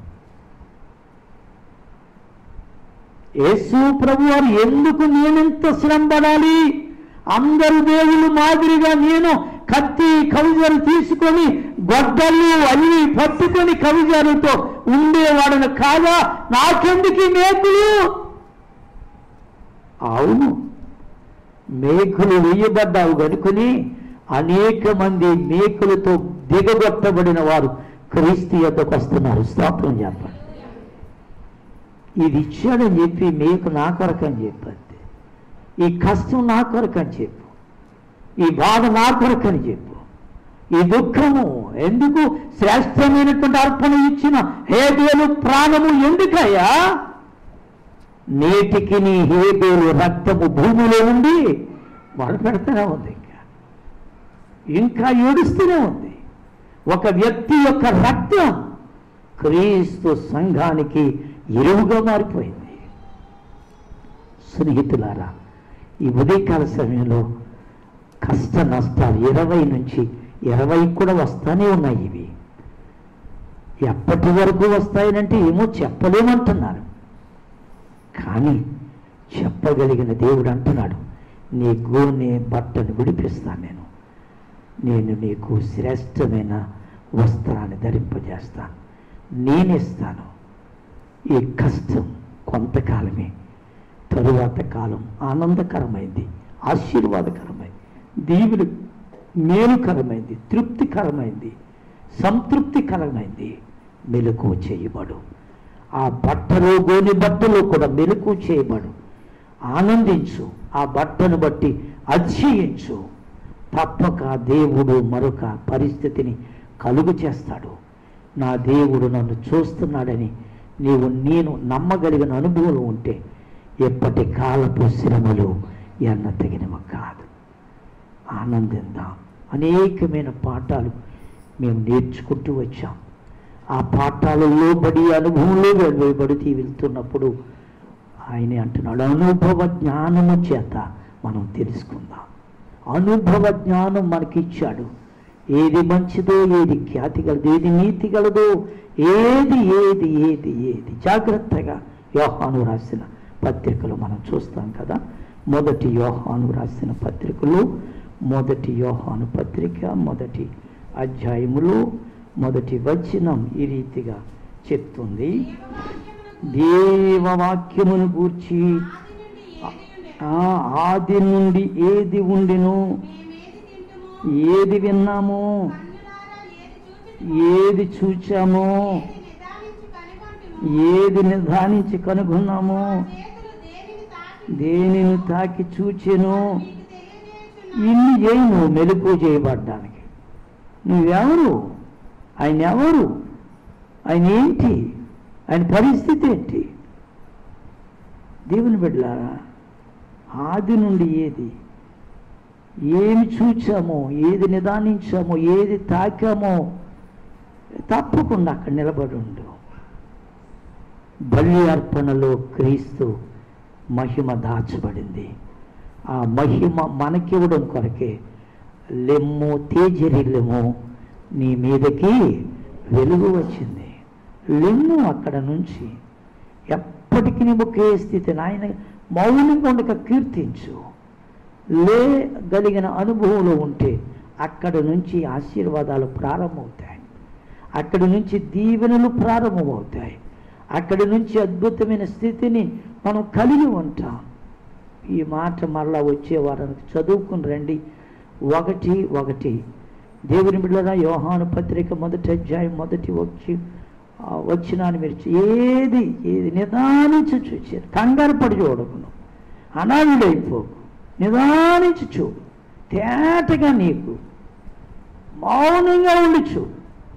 యేసు ప్రభు వారు ఎందుకు నేనెంత శ్రమ పడాలి, అందరు దేవుళ్ళు మాదిరిగా నేను కత్తి కవిజాలు తీసుకొని గొడ్డళ్ళు అల్లి పట్టుకొని కవిజాలతో ఉండేవాడను కాదా, నాకెందుకు ఈ మేకులు? అవును, మేకులు వేయబడ్డావు కనుకొని అనేక మంది మేకులతో దిగగొట్టబడిన వారు క్రీస్తు యొద్దకు వస్తున్నారు. స్తోత్రం చెప్పండి. ఇది ఇచ్చాడని చెప్పి మేకు నా కొరకు అని చెప్పండి, ఈ కష్టం నా కొరకు అని చెప్పు, ఈ బాధ నా కొరకు అని చెప్పు, ఈ దుఃఖము ఎందుకు, శ్రేష్టమైనటువంటి అర్పణ ఇచ్చిన హేబేలు ప్రాణము ఎందుకయ్యా? నేటికి నీ హేబేలు రక్తము భూమిలో ఉండి వాళ్ళు పెడతానే ఉంది, ఇంకా ఇంకా ఏడుస్తూనే ఉంది. ఒక వ్యక్తి యొక్క రక్తం క్రీస్తు సంఘానికి ఎరువుగా మారిపోయింది. స్నేహితులారా, ఈ ఉదయకాల సమయంలో కష్ట నష్టాలు ఇరవై నుంచి ఇరవై కూడా వస్తానే ఉన్నాయి. ఇవి ఎప్పటి వరకు వస్తాయనంటే ఏమో చెప్పలేమంటున్నారు. కానీ చెప్పగలిగిన దేవుడు అంటున్నాడు, నీ గోనె బట్టను విడిపిస్తాను, నేను నేను నీకు శ్రేష్టమైన వస్త్రాన్ని ధరింపజేస్తాను, నేనిస్తాను. ఈ కష్టం కొంతకాలమే, తరువాత కాలం ఆనందకరమైంది, ఆశీర్వాదకరమైంది, దీవులు మేలుకరమైంది, తృప్తికరమైంది, సంతృప్తికరమైంది. మెలకువ చేయబడు. ఆ బట్టలో గోని బట్టలో కూడా మెలకువ చేయబడు. ఆనందించు, ఆ బట్టను బట్టి అతిశయించు. తప్పక దేవుడు మరొక పరిస్థితిని కలుగు చేస్తాడు. నా దేవుడు నన్ను చూస్తున్నాడని నీవు నేను నమ్మగలిగిన అనుభవం ఉంటే ఎప్పటి కాలపు శ్రమలు ఎన్న తగినవి కాదు. ఆనందిద్దాం. అనేకమైన పాఠాలు మేము నేర్చుకుంటూ వచ్చాం. ఆ పాఠాలలో బడి అనుభవంలో వెళ్ళబడుతూ వెళ్తున్నప్పుడు ఆయనే అంటున్నాడు, అనుభవ జ్ఞానము చేత మనం తెలుసుకుందాం. అనుభవ జ్ఞానం మనకిచ్చాడు. ఏది మంచిదో, ఏది ఖ్యాతి గలదో, ఏది నీతి గలదో, ఏది ఏది ఏది ఏది జాగ్రత్తగా యోహాను రాసిన పత్రికలు మనం చూస్తాం కదా. మొదటి యోహాను రాసిన పత్రికలు, మొదటి యోహాను పత్రిక మొదటి అధ్యాయములో మొదటి వచనం ఈ రీతిగా చెప్తుంది. దేవవాక్యమును గూర్చి ఆది నుండి ఏది ఉండెను, ఏది విన్నామో, ఏది చూచామో, ఏది నిర్ధారించి కనుగొన్నామో, దేనిని తాకి చూచెను. ఇన్ని చేయి నువ్వు మెలకువ చేయబడ్డానికి. నువ్వెవరు? ఆయన ఎవరు? ఆయన ఏంటి? ఆయన పరిస్థితి ఏంటి? దేవుని బిడ్డలారా, ఆది నుండి ఏది ఏమి చూచామో, ఏది నిదానించామో, ఏది తాకామో తప్పకుండా అక్కడ నిలబడి ఉండు. బలి అర్పణలో క్రీస్తు మహిమ దాచబడింది. ఆ మహిమ మనకివ్వడం కొరకే లెమ్ము తేజరిల్లెము నీ మీదకి వెలుగు వచ్చింది. లెమ్ము అక్కడ నుంచి ఎప్పటికీ నీ ఒకే స్థితిని ఆయన మౌనంగా ఉండక కీర్తించు. లేగలిగిన అనుభవంలో ఉంటే అక్కడి నుంచి ఆశీర్వాదాలు ప్రారంభమవుతాయి, అక్కడి నుంచి దీవెనలు ప్రారంభమవుతాయి, అక్కడి నుంచి అద్భుతమైన స్థితిని మనం కలిగి ఉంటాం. ఈ మాట మళ్ళా వచ్చే వారానికి చదువుకుని రండి. ఒకటి ఒకటి దేవుని బిడ్డలారా, యోహాను పత్రిక మొదటి అధ్యాయం మొదటి వచ్చి వచ్చినాను మీరు ఏది ఏది నిదానించి చూచారు. కంగారు పడి చూడకును, అనాథుడైపోకు, నిదానించి చూడు. తేటగా నీకు మౌనంగా ఉండి చూడు.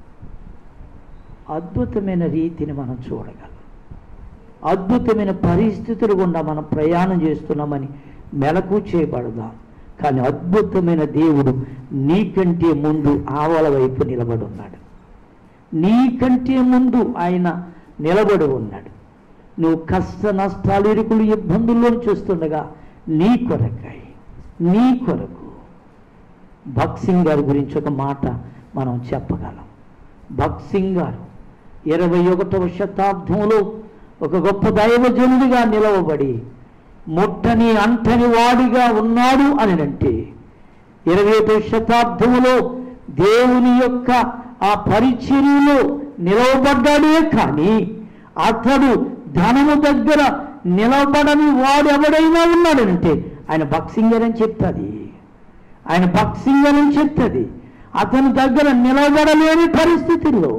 అద్భుతమైన రీతిని మనం చూడగలం. అద్భుతమైన పరిస్థితులు గుండా మనం ప్రయాణం చేస్తున్నామని మెలకు చేయబడదాం. కానీ అద్భుతమైన దేవుడు నీకంటే ముందు ఆవల వైపు నిలబడి ఉన్నాడు. నీకంటే ముందు ఆయన నిలబడి ఉన్నాడు. నువ్వు కష్ట నష్టాలు, ఇరుకులు, ఇబ్బందుల్లో చూస్తుండగా నీ కొరకై, నీ కొరకు భగత్ సింగ్ గారి గురించి ఒక మాట మనం చెప్పగలం. భగత్ సింగ్ గారు ఇరవై ఒకటవ శతాబ్దంలో ఒక గొప్ప దైవజనుడిగా నిలవబడి ముట్టని అంటని వాడిగా ఉన్నాడు అని అంటే, ఇరవై ఒకటవ శతాబ్దంలో దేవుని యొక్క ఆ పరిచర్యలో నిలవబడ్డాడే కానీ అతడు ధనము దగ్గర నిలబడని వాడు ఎవడైనా ఉన్నాడంటే ఆయన భగత్ సింగ్ అని చెప్తుంది. ఆయన భగత్ సింగ్ అని చెప్తుంది. అతని దగ్గర నిలబడలేని పరిస్థితుల్లో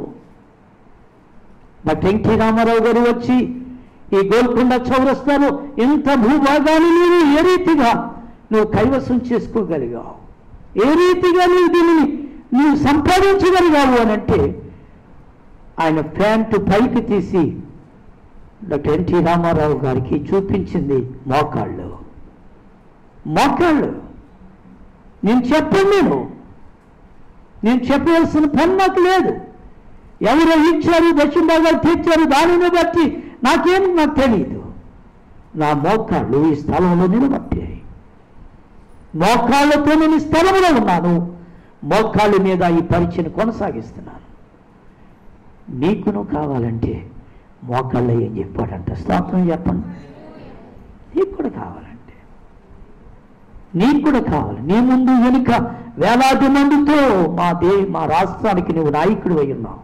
బట్ ఎన్టీ రామారావు గారు వచ్చి ఈ గోల్కొండ చౌరస్తాలో ఎంత భూభాగాన్ని నీవు ఏ రీతిగా నువ్వు కైవసం చేసుకోగలిగావు, ఏ రీతిగా నువ్వు దీనిని నువ్వు సంపాదించగలిగావు అని అంటే ఆయన ప్యాంటు పైకి తీసి డాక్టర్ ఎన్టీ రామారావు గారికి చూపించింది మోకాళ్ళు. మోకాళ్ళు నేను చెప్పను, నేను నేను చెప్పవలసిన పని నాకు లేదు. ఎవరో ఇచ్చారు, దక్షిణ భాగాలు తెచ్చారు, దానిని బట్టి నాకేం నాకు తెలియదు. నా మోకాళ్ళు ఈ స్థలంలో నిలబట్టాయి. మోకాళ్ళతో నేను ఈ స్థలంలో ఉన్నాను. మోకాళ్ళ మీద ఈ పరిచయం కొనసాగిస్తున్నాను. నీకును కావాలంటే మోకాళ్ళ ఏం చెప్పాడంట? స్తోత్రం చెప్పండి. నీకు కూడా కావాలంటే, నీకు కూడా కావాలి. నీ ముందు వెనుక వేలాది మందితో మా దే మా రాష్ట్రానికి నువ్వు నాయకుడు అయి ఉన్నావు.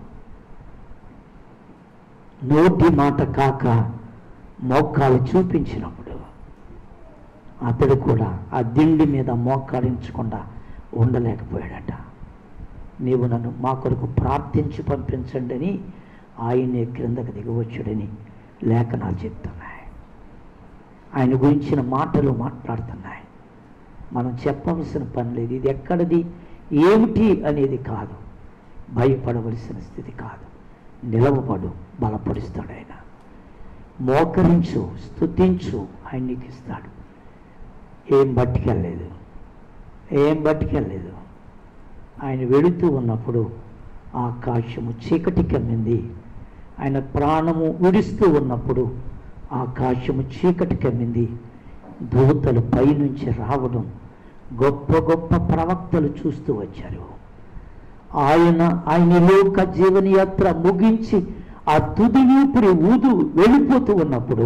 నోటి మాట కాక మోకాలు చూపించినప్పుడు అతడు కూడా ఆ దిండి మీద మోకాలించకుండా ఉండలేకపోయాడట. నీవు నన్ను మా కొరకు ప్రార్థించి పంపించండి అని ఆయనే క్రిందకు దిగవచ్చుడని లేఖనాలు చెప్తున్నాయి. ఆయన గురించిన మాటలు మాట్లాడుతున్నాయి. మనం చెప్పవలసిన పని లేదు. ఇది ఎక్కడిది ఏమిటి అనేది కాదు. భయపడవలసిన స్థితి కాదు. నిలవబడు, బలపరుస్తాడు ఆయన. మోకరించు, స్తుతించు, ఆయన నీకు ఇస్తాడు. ఏం బట్టికెళ్ళలేదు, ఏం బట్టికెళ్ళలేదు. ఆయన వెళుతూ ఉన్నప్పుడు ఆకాశము చీకటి కమ్మింది. ఆయన ప్రాణము విడుస్తూ ఉన్నప్పుడు ఆకాశము చీకటి కమ్మింది. దూతలు పైనుంచి రావడం గొప్ప గొప్ప ప్రవక్తలు చూస్తూ వచ్చారు. ఆయన ఆయన లోక జీవనయాత్ర ముగించి ఆ తుది ఊపిరి ఊదు వెళ్ళిపోతూ ఉన్నప్పుడు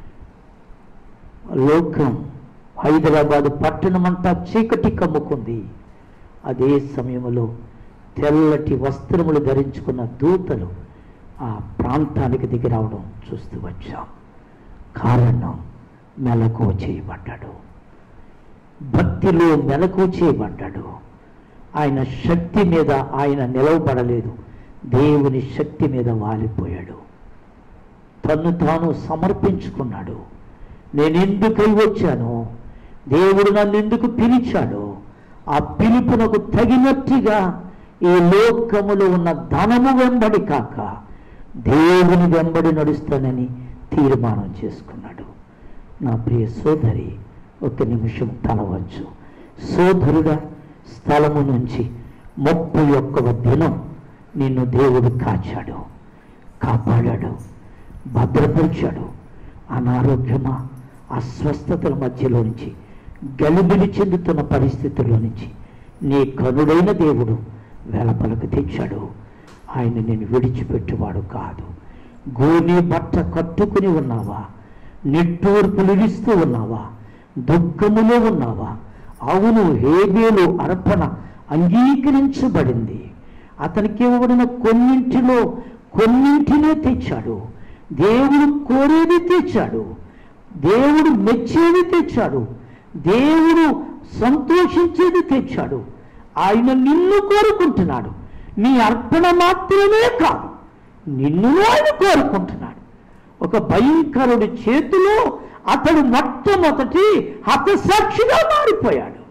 లోకం హైదరాబాదు పట్టణమంతా చీకటి కమ్ముకుంది. అదే సమయంలో తెల్లటి వస్త్రములు ధరించుకున్న దూతలు ఆ ప్రాంతానికి దిగి రావడం చూస్తూ వచ్చాం. కారణం మెలకువ చేయబడ్డాడు, భక్తిలో మెలకువ చేయబడ్డాడు. ఆయన శక్తి మీద ఆయన నిలవబడలేదు, దేవుని శక్తి మీద వాలిపోయాడు. తను తాను సమర్పించుకున్నాడు. నేను ఎందుకై వచ్చాను, దేవుడు నన్ను ఎందుకు పిలిచాడు, ఆ పిలుపునకు తగినట్టుగా ఈ లోకములో ఉన్న ధనము వెంబడి కాక దేవుని వెంబడి నడుస్తానని తీర్మానం చేసుకున్నాడు. నా ప్రియ సోదరి, ఒక నిమిషం తలవచ్చు. సోదరుడా, స్థలము నుంచి ముప్పై ఒక్కవ దినం నిన్ను దేవుడు కాచాడు, కాపాడాడు, భద్రపరిచాడు. అనారోగ్యమా, అస్వస్థతల మధ్యలో నుంచి, గలిబిలి చెందుతున్న పరిస్థితుల్లో నుంచి నీ కనుడైన దేవుడు వెలపలకు తెచ్చాడు. ఆయన నేను విడిచిపెట్టువాడు కాదు. గోని బట్ట కట్టుకుని ఉన్నావా, నిట్టూర్పులు ఇస్తూ ఉన్నావా, దుఃఖములో ఉన్నావా? అవును, హేబేలు అర్పణ అంగీకరించబడింది. అతనికి ఇవ్వబడిన కొన్నింటిలో కొన్నింటినే తెచ్చాడు. దేవుడు కోరేది తెచ్చాడు, దేవుడు మెచ్చేది తెచ్చాడు, దేవుడు సంతోషించేది తెచ్చాడు. ఆయన నిన్ను కోరుకుంటున్నాడు. నీ అర్పణ మాత్రమే కాదు, నిన్ను ఆయన కోరుకుంటున్నాడు. ఒక భయంకరుడి చేతిలో అతడు మొట్టమొదటి హతసాక్షిగా మారిపోయాడు.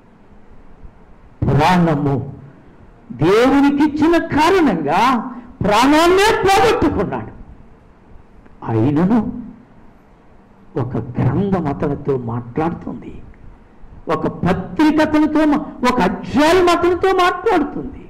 ప్రాణము దేవునికిచ్చిన కారణంగా ప్రాణాన్నే పోగొట్టుకున్నాడు. అయినను ఒక గ్రంథం అతనితో మాట్లాడుతుంది, ఒక పత్రిక అతనితో, ఒక అధ్యాయం అతనితో మాట్లాడుతుంది.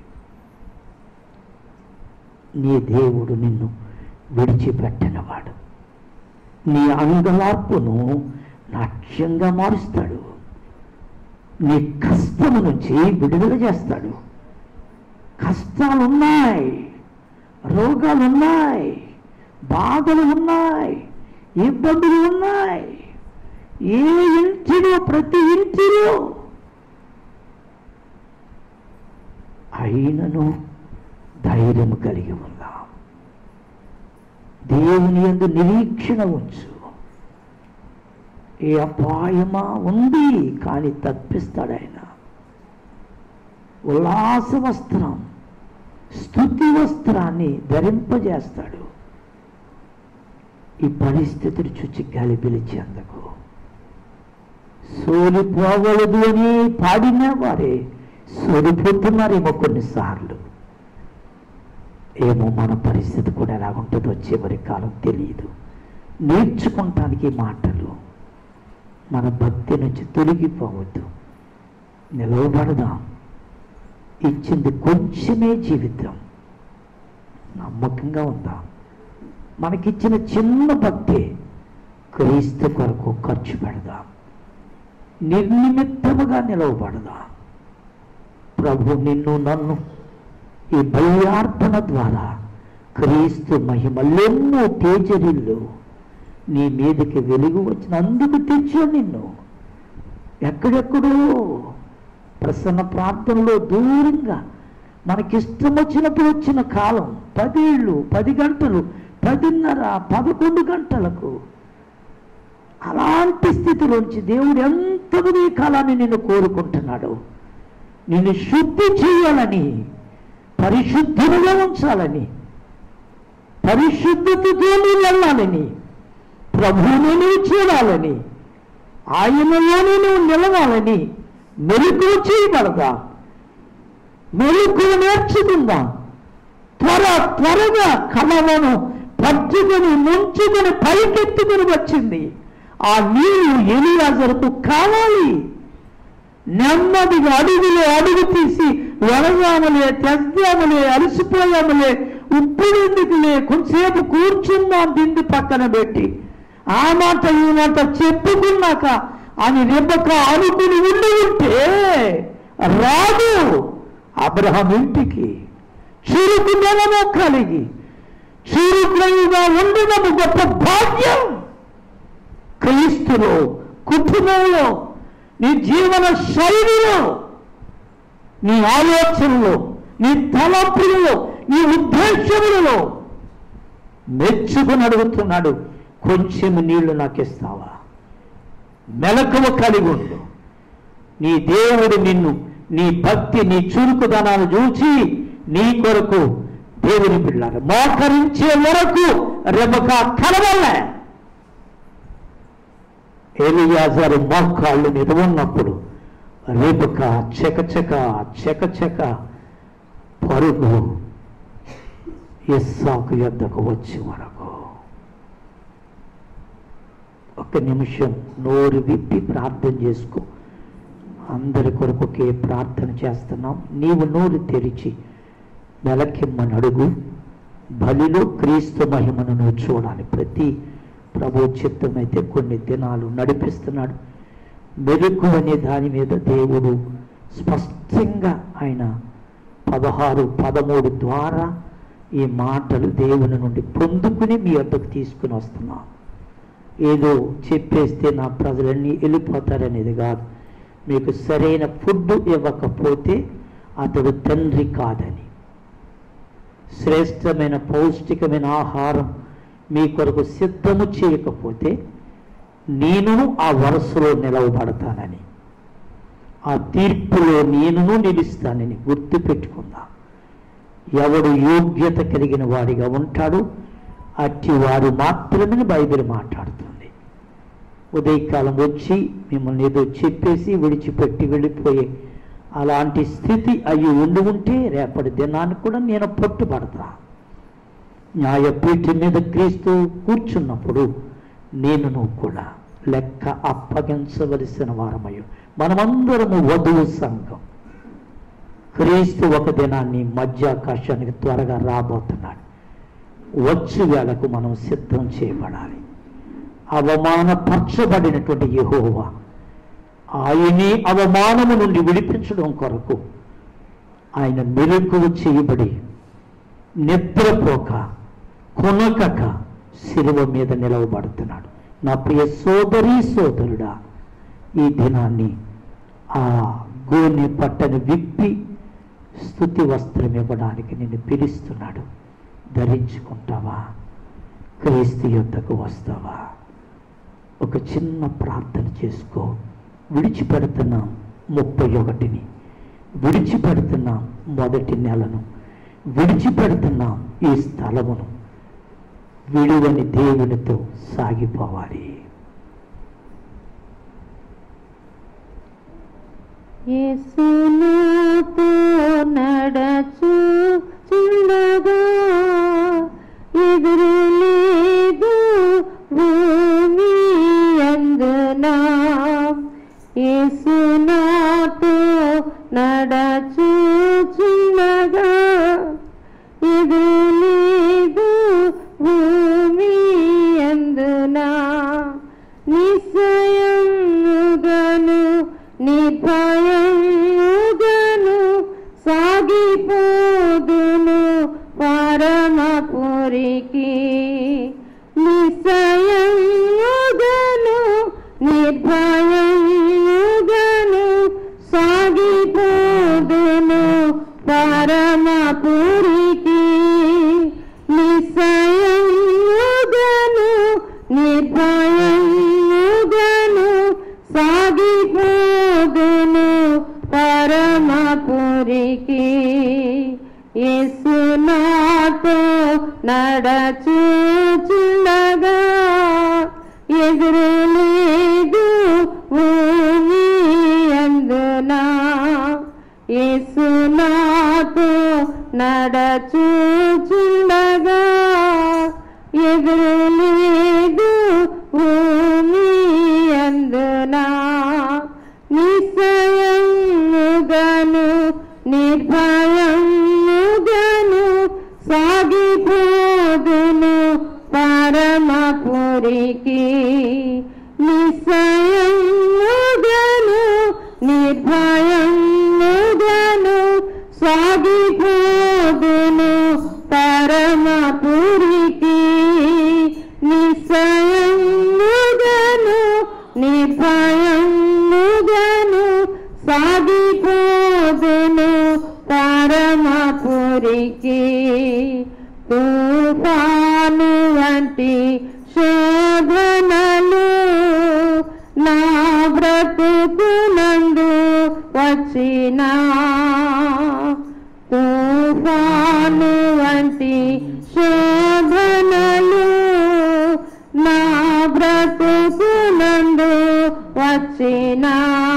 నీ దేవుడు నిన్ను విడిచిపెట్టనివాడు. నీ అంగలార్పును నాట్యంగా మారుస్తాడు. నీ కష్టము నుంచి విడుదల చేస్తాడు. కష్టాలున్నాయి, రోగాలున్నాయి, బాధలు ఉన్నాయి, ఇబ్బందులు ఉన్నాయి. ఏ ఇంటిలో, ప్రతి ఇంటిలో. అయినను ధైర్యం కలిగి ఉన్నాం. దేవుని యందు నిరీక్షణ ఉంచు. ఏ అపాయమా ఉంది, కానీ తప్పిస్తాడు ఆయన. ఉల్లాస వస్త్రం, స్తుతి వస్త్రాన్ని ధరింపజేస్తాడు. ఈ పరిస్థితిని చూచి గలిబిలి చెందకు. సోలిపోవలదు అని పాడిన వారే సోలిపోతున్నారేమో కొన్నిసార్లు. ఏమో మన పరిస్థితి కూడా ఎలా ఉంటుందో చివరి కాలం తెలియదు. నేర్చుకుంటానికి మాటలు. మన భక్తి నుంచి తొలగిపోవద్దు, నిలవబడదాం. ఇచ్చింది కొంచెమే జీవితం, నమ్మకంగా ఉందాం. మనకిచ్చిన చిన్న భక్తి క్రీస్తు కొరకు ఖర్చు పెడదాం, నిర్నిమిత్తముగా నిలవబడదాం. ప్రభు నిన్ను నన్ను ఈ బల్యార్పణ ద్వారా క్రీస్తు మహిమలెన్నో తేజరిల్లు నీ మీదకి వెలుగు వచ్చిన అందుకు తెచ్చా నిన్ను. ఎక్కడెక్కడో ప్రసన్న ప్రార్థనలో దూరంగా మనకిష్టం వచ్చినప్పుడు వచ్చిన కాలం పదేళ్ళు, పది గంటలు, పదిన్నర, పదకొండు గంటలకు అలాంటి స్థితిలోంచి దేవుడు ఎంతమంది కాలాన్ని నిన్ను కోరుకుంటున్నాడు. నిన్ను శుద్ధి చేయాలని, పరిశుద్ధులుగా ఉంచాలని, పరిశుద్ధతతో నీవు వెళ్ళాలని, ప్రభువుని నువ్వు చూడాలని, ఆయనలోనే నువ్వు నిలవాలని మెలకువ చేయబడదా. మెలకువ నేర్చుకుందాం. త్వర త్వరగా కళలను పట్టుకుని ముంచుకుని పైకెత్తుకుని వచ్చింది. ఆ నీళ్ళు ఎలియాజరుకు కావాలి. నెమ్మదిగా అడుగులే అడుగు తీసి వెళదామలే, తెద్దామలే, అలసిపోయామలే, ఇప్పుడు ఎందుకులే, కొంచెంసేపు కూర్చుందాం దిండి పక్కన పెట్టి, ఆ మాట ఈ మాట చెప్పుకున్నాక అని రెబెక్క అనుకుని ఉండి ఉంటే రాదు అబ్రహాం ఇంటికి. చురుకు నెలను కలిగి చురుకుగా ఉండడం గొప్ప భాగ్యం. క్రీస్తులో, కుటుంబంలో, నీ జీవన శైలిలో, నీ ఆలోచనలో, నీ తలపులలో, నీ ఉద్దేశములలో మెచ్చుకుని అడుగుతున్నాడు, కొంచెం నీళ్లు నాకు ఇస్తావా? మెలకువ కలిగి ఉండు. నీ దేవుడు నిన్ను, నీ భక్తి, నీ చురుకుదనాన్ని చూసి నీ కొరకు దేవుని పిల్లారు మోకరించే వరకు రెబెక్క కలవలే. ఎలియాజరు మోకాళ్ళు మీద ఉన్నప్పుడు రెబెక్క చెకచెక చెకచెక పరుగు ఇస్సాకు యొద్దకు వచ్చే వరకు. ఒక్క నిమిషం నోరు విప్పి ప్రార్థన చేసుకో. అందరి కొరకు ఒకే ప్రార్థన చేస్తున్నాం. నీవు నోరు తెరిచి నెలకిమ్మని అడుగు. బలిలో క్రీస్తు మహిమను నువ్వు చూడాలి. ప్రతి ప్రభు చిత్తమైతే కొన్ని దినాలు నడిపిస్తున్నాడు. మెరుగు అనే దాని మీద దేవుడు స్పష్టంగా ఆయన పదహారు పదమూడు ద్వారా ఈ మాటలు దేవుని నుండి పొందుకుని మీ వద్దకు తీసుకుని వస్తున్నాం. ఏదో చెప్పేస్తే నా ప్రజలన్నీ వెళ్ళిపోతారనేది కాదు. మీకు సరైన ఫుడ్ ఇవ్వకపోతే అతడు తండ్రి కాదని, శ్రేష్టమైన పౌష్టికమైన ఆహారం మీ కొరకు సిద్ధము చేయకపోతే నేను ఆ వరుసలో నిలవబడతానని, ఆ తీర్పులో నేను నిలుస్తానని గుర్తు పెట్టుకుందాం. ఎవడు యోగ్యత కలిగిన వాడిగా ఉంటాడో అట్టి వారు మాత్రమే బైబిల్ మాట్లాడుతుంది. ఉదయకాలం వచ్చి మిమ్మల్ని ఏదో చెప్పేసి విడిచిపెట్టి వెళ్ళిపోయే అలాంటి స్థితి అయ్యి ఉండి ఉంటే రేపటి దినాన్ని కూడా నేను పట్టుబడతా. న్యాయపీఠం మీద క్రీస్తు కూర్చున్నప్పుడు నేను నువ్వు కూడా లెక్క అప్పగించవలసిన వారమయ్యో. మనమందరము వధువు సంఘం. క్రీస్తు ఒక దినాన్ని మధ్యాకాశానికి త్వరగా రాబోతున్నాడు. వచ్చి వేళకు మనం సిద్ధం చేయబడాలి. అవమానపరచబడినటువంటి యెహోవా ఆయనే అవమానము నుండి విడిపించడం కొరకు ఆయన మెలకువ చేయబడి నిద్రపోక కొనకక శిలువ మీద నిలవబడుతున్నాడు. నా ప్రియ సోదరి సోదరుడా, ఈ దినాన్ని ఆ గోనె పట్టను విప్పి స్తుతి వస్త్రం ఇవ్వడానికి నిన్ను పిలుస్తున్నాడు. ధరించుకుంటావా? క్రీస్తు యొద్దకు వస్తావా? ఒక చిన్న ప్రార్థన చేసుకో. విడిచిపెడుతున్నాం ముప్పై ఒకటిని, విడిచిపెడుతున్నాం మొదటి నెలను, విడిచిపెడుతున్నాం ఈ స్థలమును. విడువని దేవునితో సాగిపోవాలి. యేసునాతో నడచు చుండగా ఎదురు లేదు భూమి అందునా. యేసునాతో నడచు చుండగా ఎదురు లేదు భూమి అందునా. నిశ్చయముగను నిర్భయముగను సాగిపోదును పరమపురికి. నిశ్చయముగను నిర్భయముగను సాగిపోదును పరమపురికి. నిశ్చయముగను నిర్భయముగను సాగిపోదును పరమపురికి. యేసు నాతో నడచుచుండగా ఎదురులేదు భూమి అందున. యేసు నాతో నడచుచుండగా ఎదురులేదు భూమి అందున. నిశ్చయముగను నిర్భయముగను సాగిపోదును పరమపురికి. నిశ్చయముగను నిర్భయముగను సాగిపోదును పరమపురికి. నిశ్చయముగను నిర్భయముగను సాగిపోదును పరమపురికి. తుఫాను వంటి శోధనలు నా బ్రతుకునందు వచ్చినా, తుఫాను వంటి శోధనలు నా బ్రతుకునందు వచ్చినా,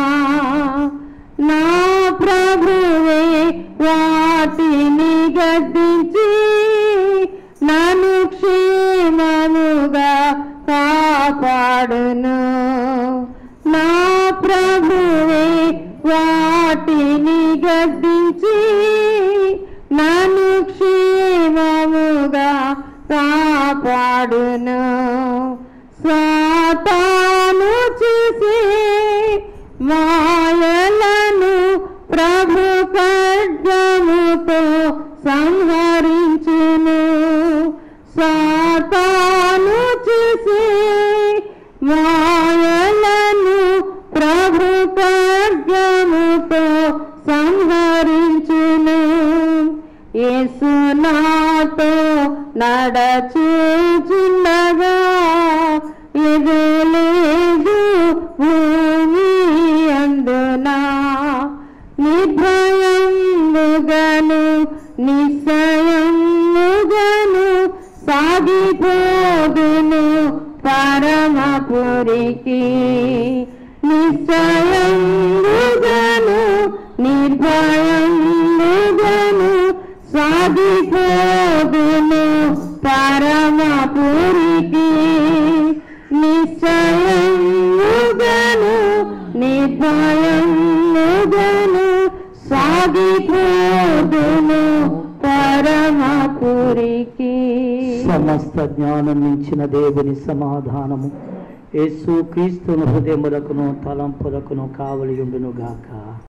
నా ప్రభువే వాటిని గద్దించి నన్ను క్షేమముగా కాపాడును. నా ప్రభువే వాటిని గద్దించి నన్ను క్షేమముగా కాపాడును. సాతాను చేసే మాయలను ప్రభు ఖడ్గముతో సంహరించును. సాతాను చేసే మాయలను ప్రభు ఖడ్గముతో సంహరించును. యేసు నాతో నడచుచుండగా ఎదురులేదు భూమి అందున. నిర్భయముగను నిశ్చయముగను సాగిపోదును పరమపురికి. నిశ్చయముగను నిర్భయముగను సాగిపోదును పరమపురికి. నిశ్చయముగను నిర్భయముగను సాగిపోదును పరమపురికి. సమస్త జ్ఞానం మించిన దేవుని సమాధానము యేసు క్రీస్తును హృదయములకును తలంపులకును కావలి ఉండును గాక.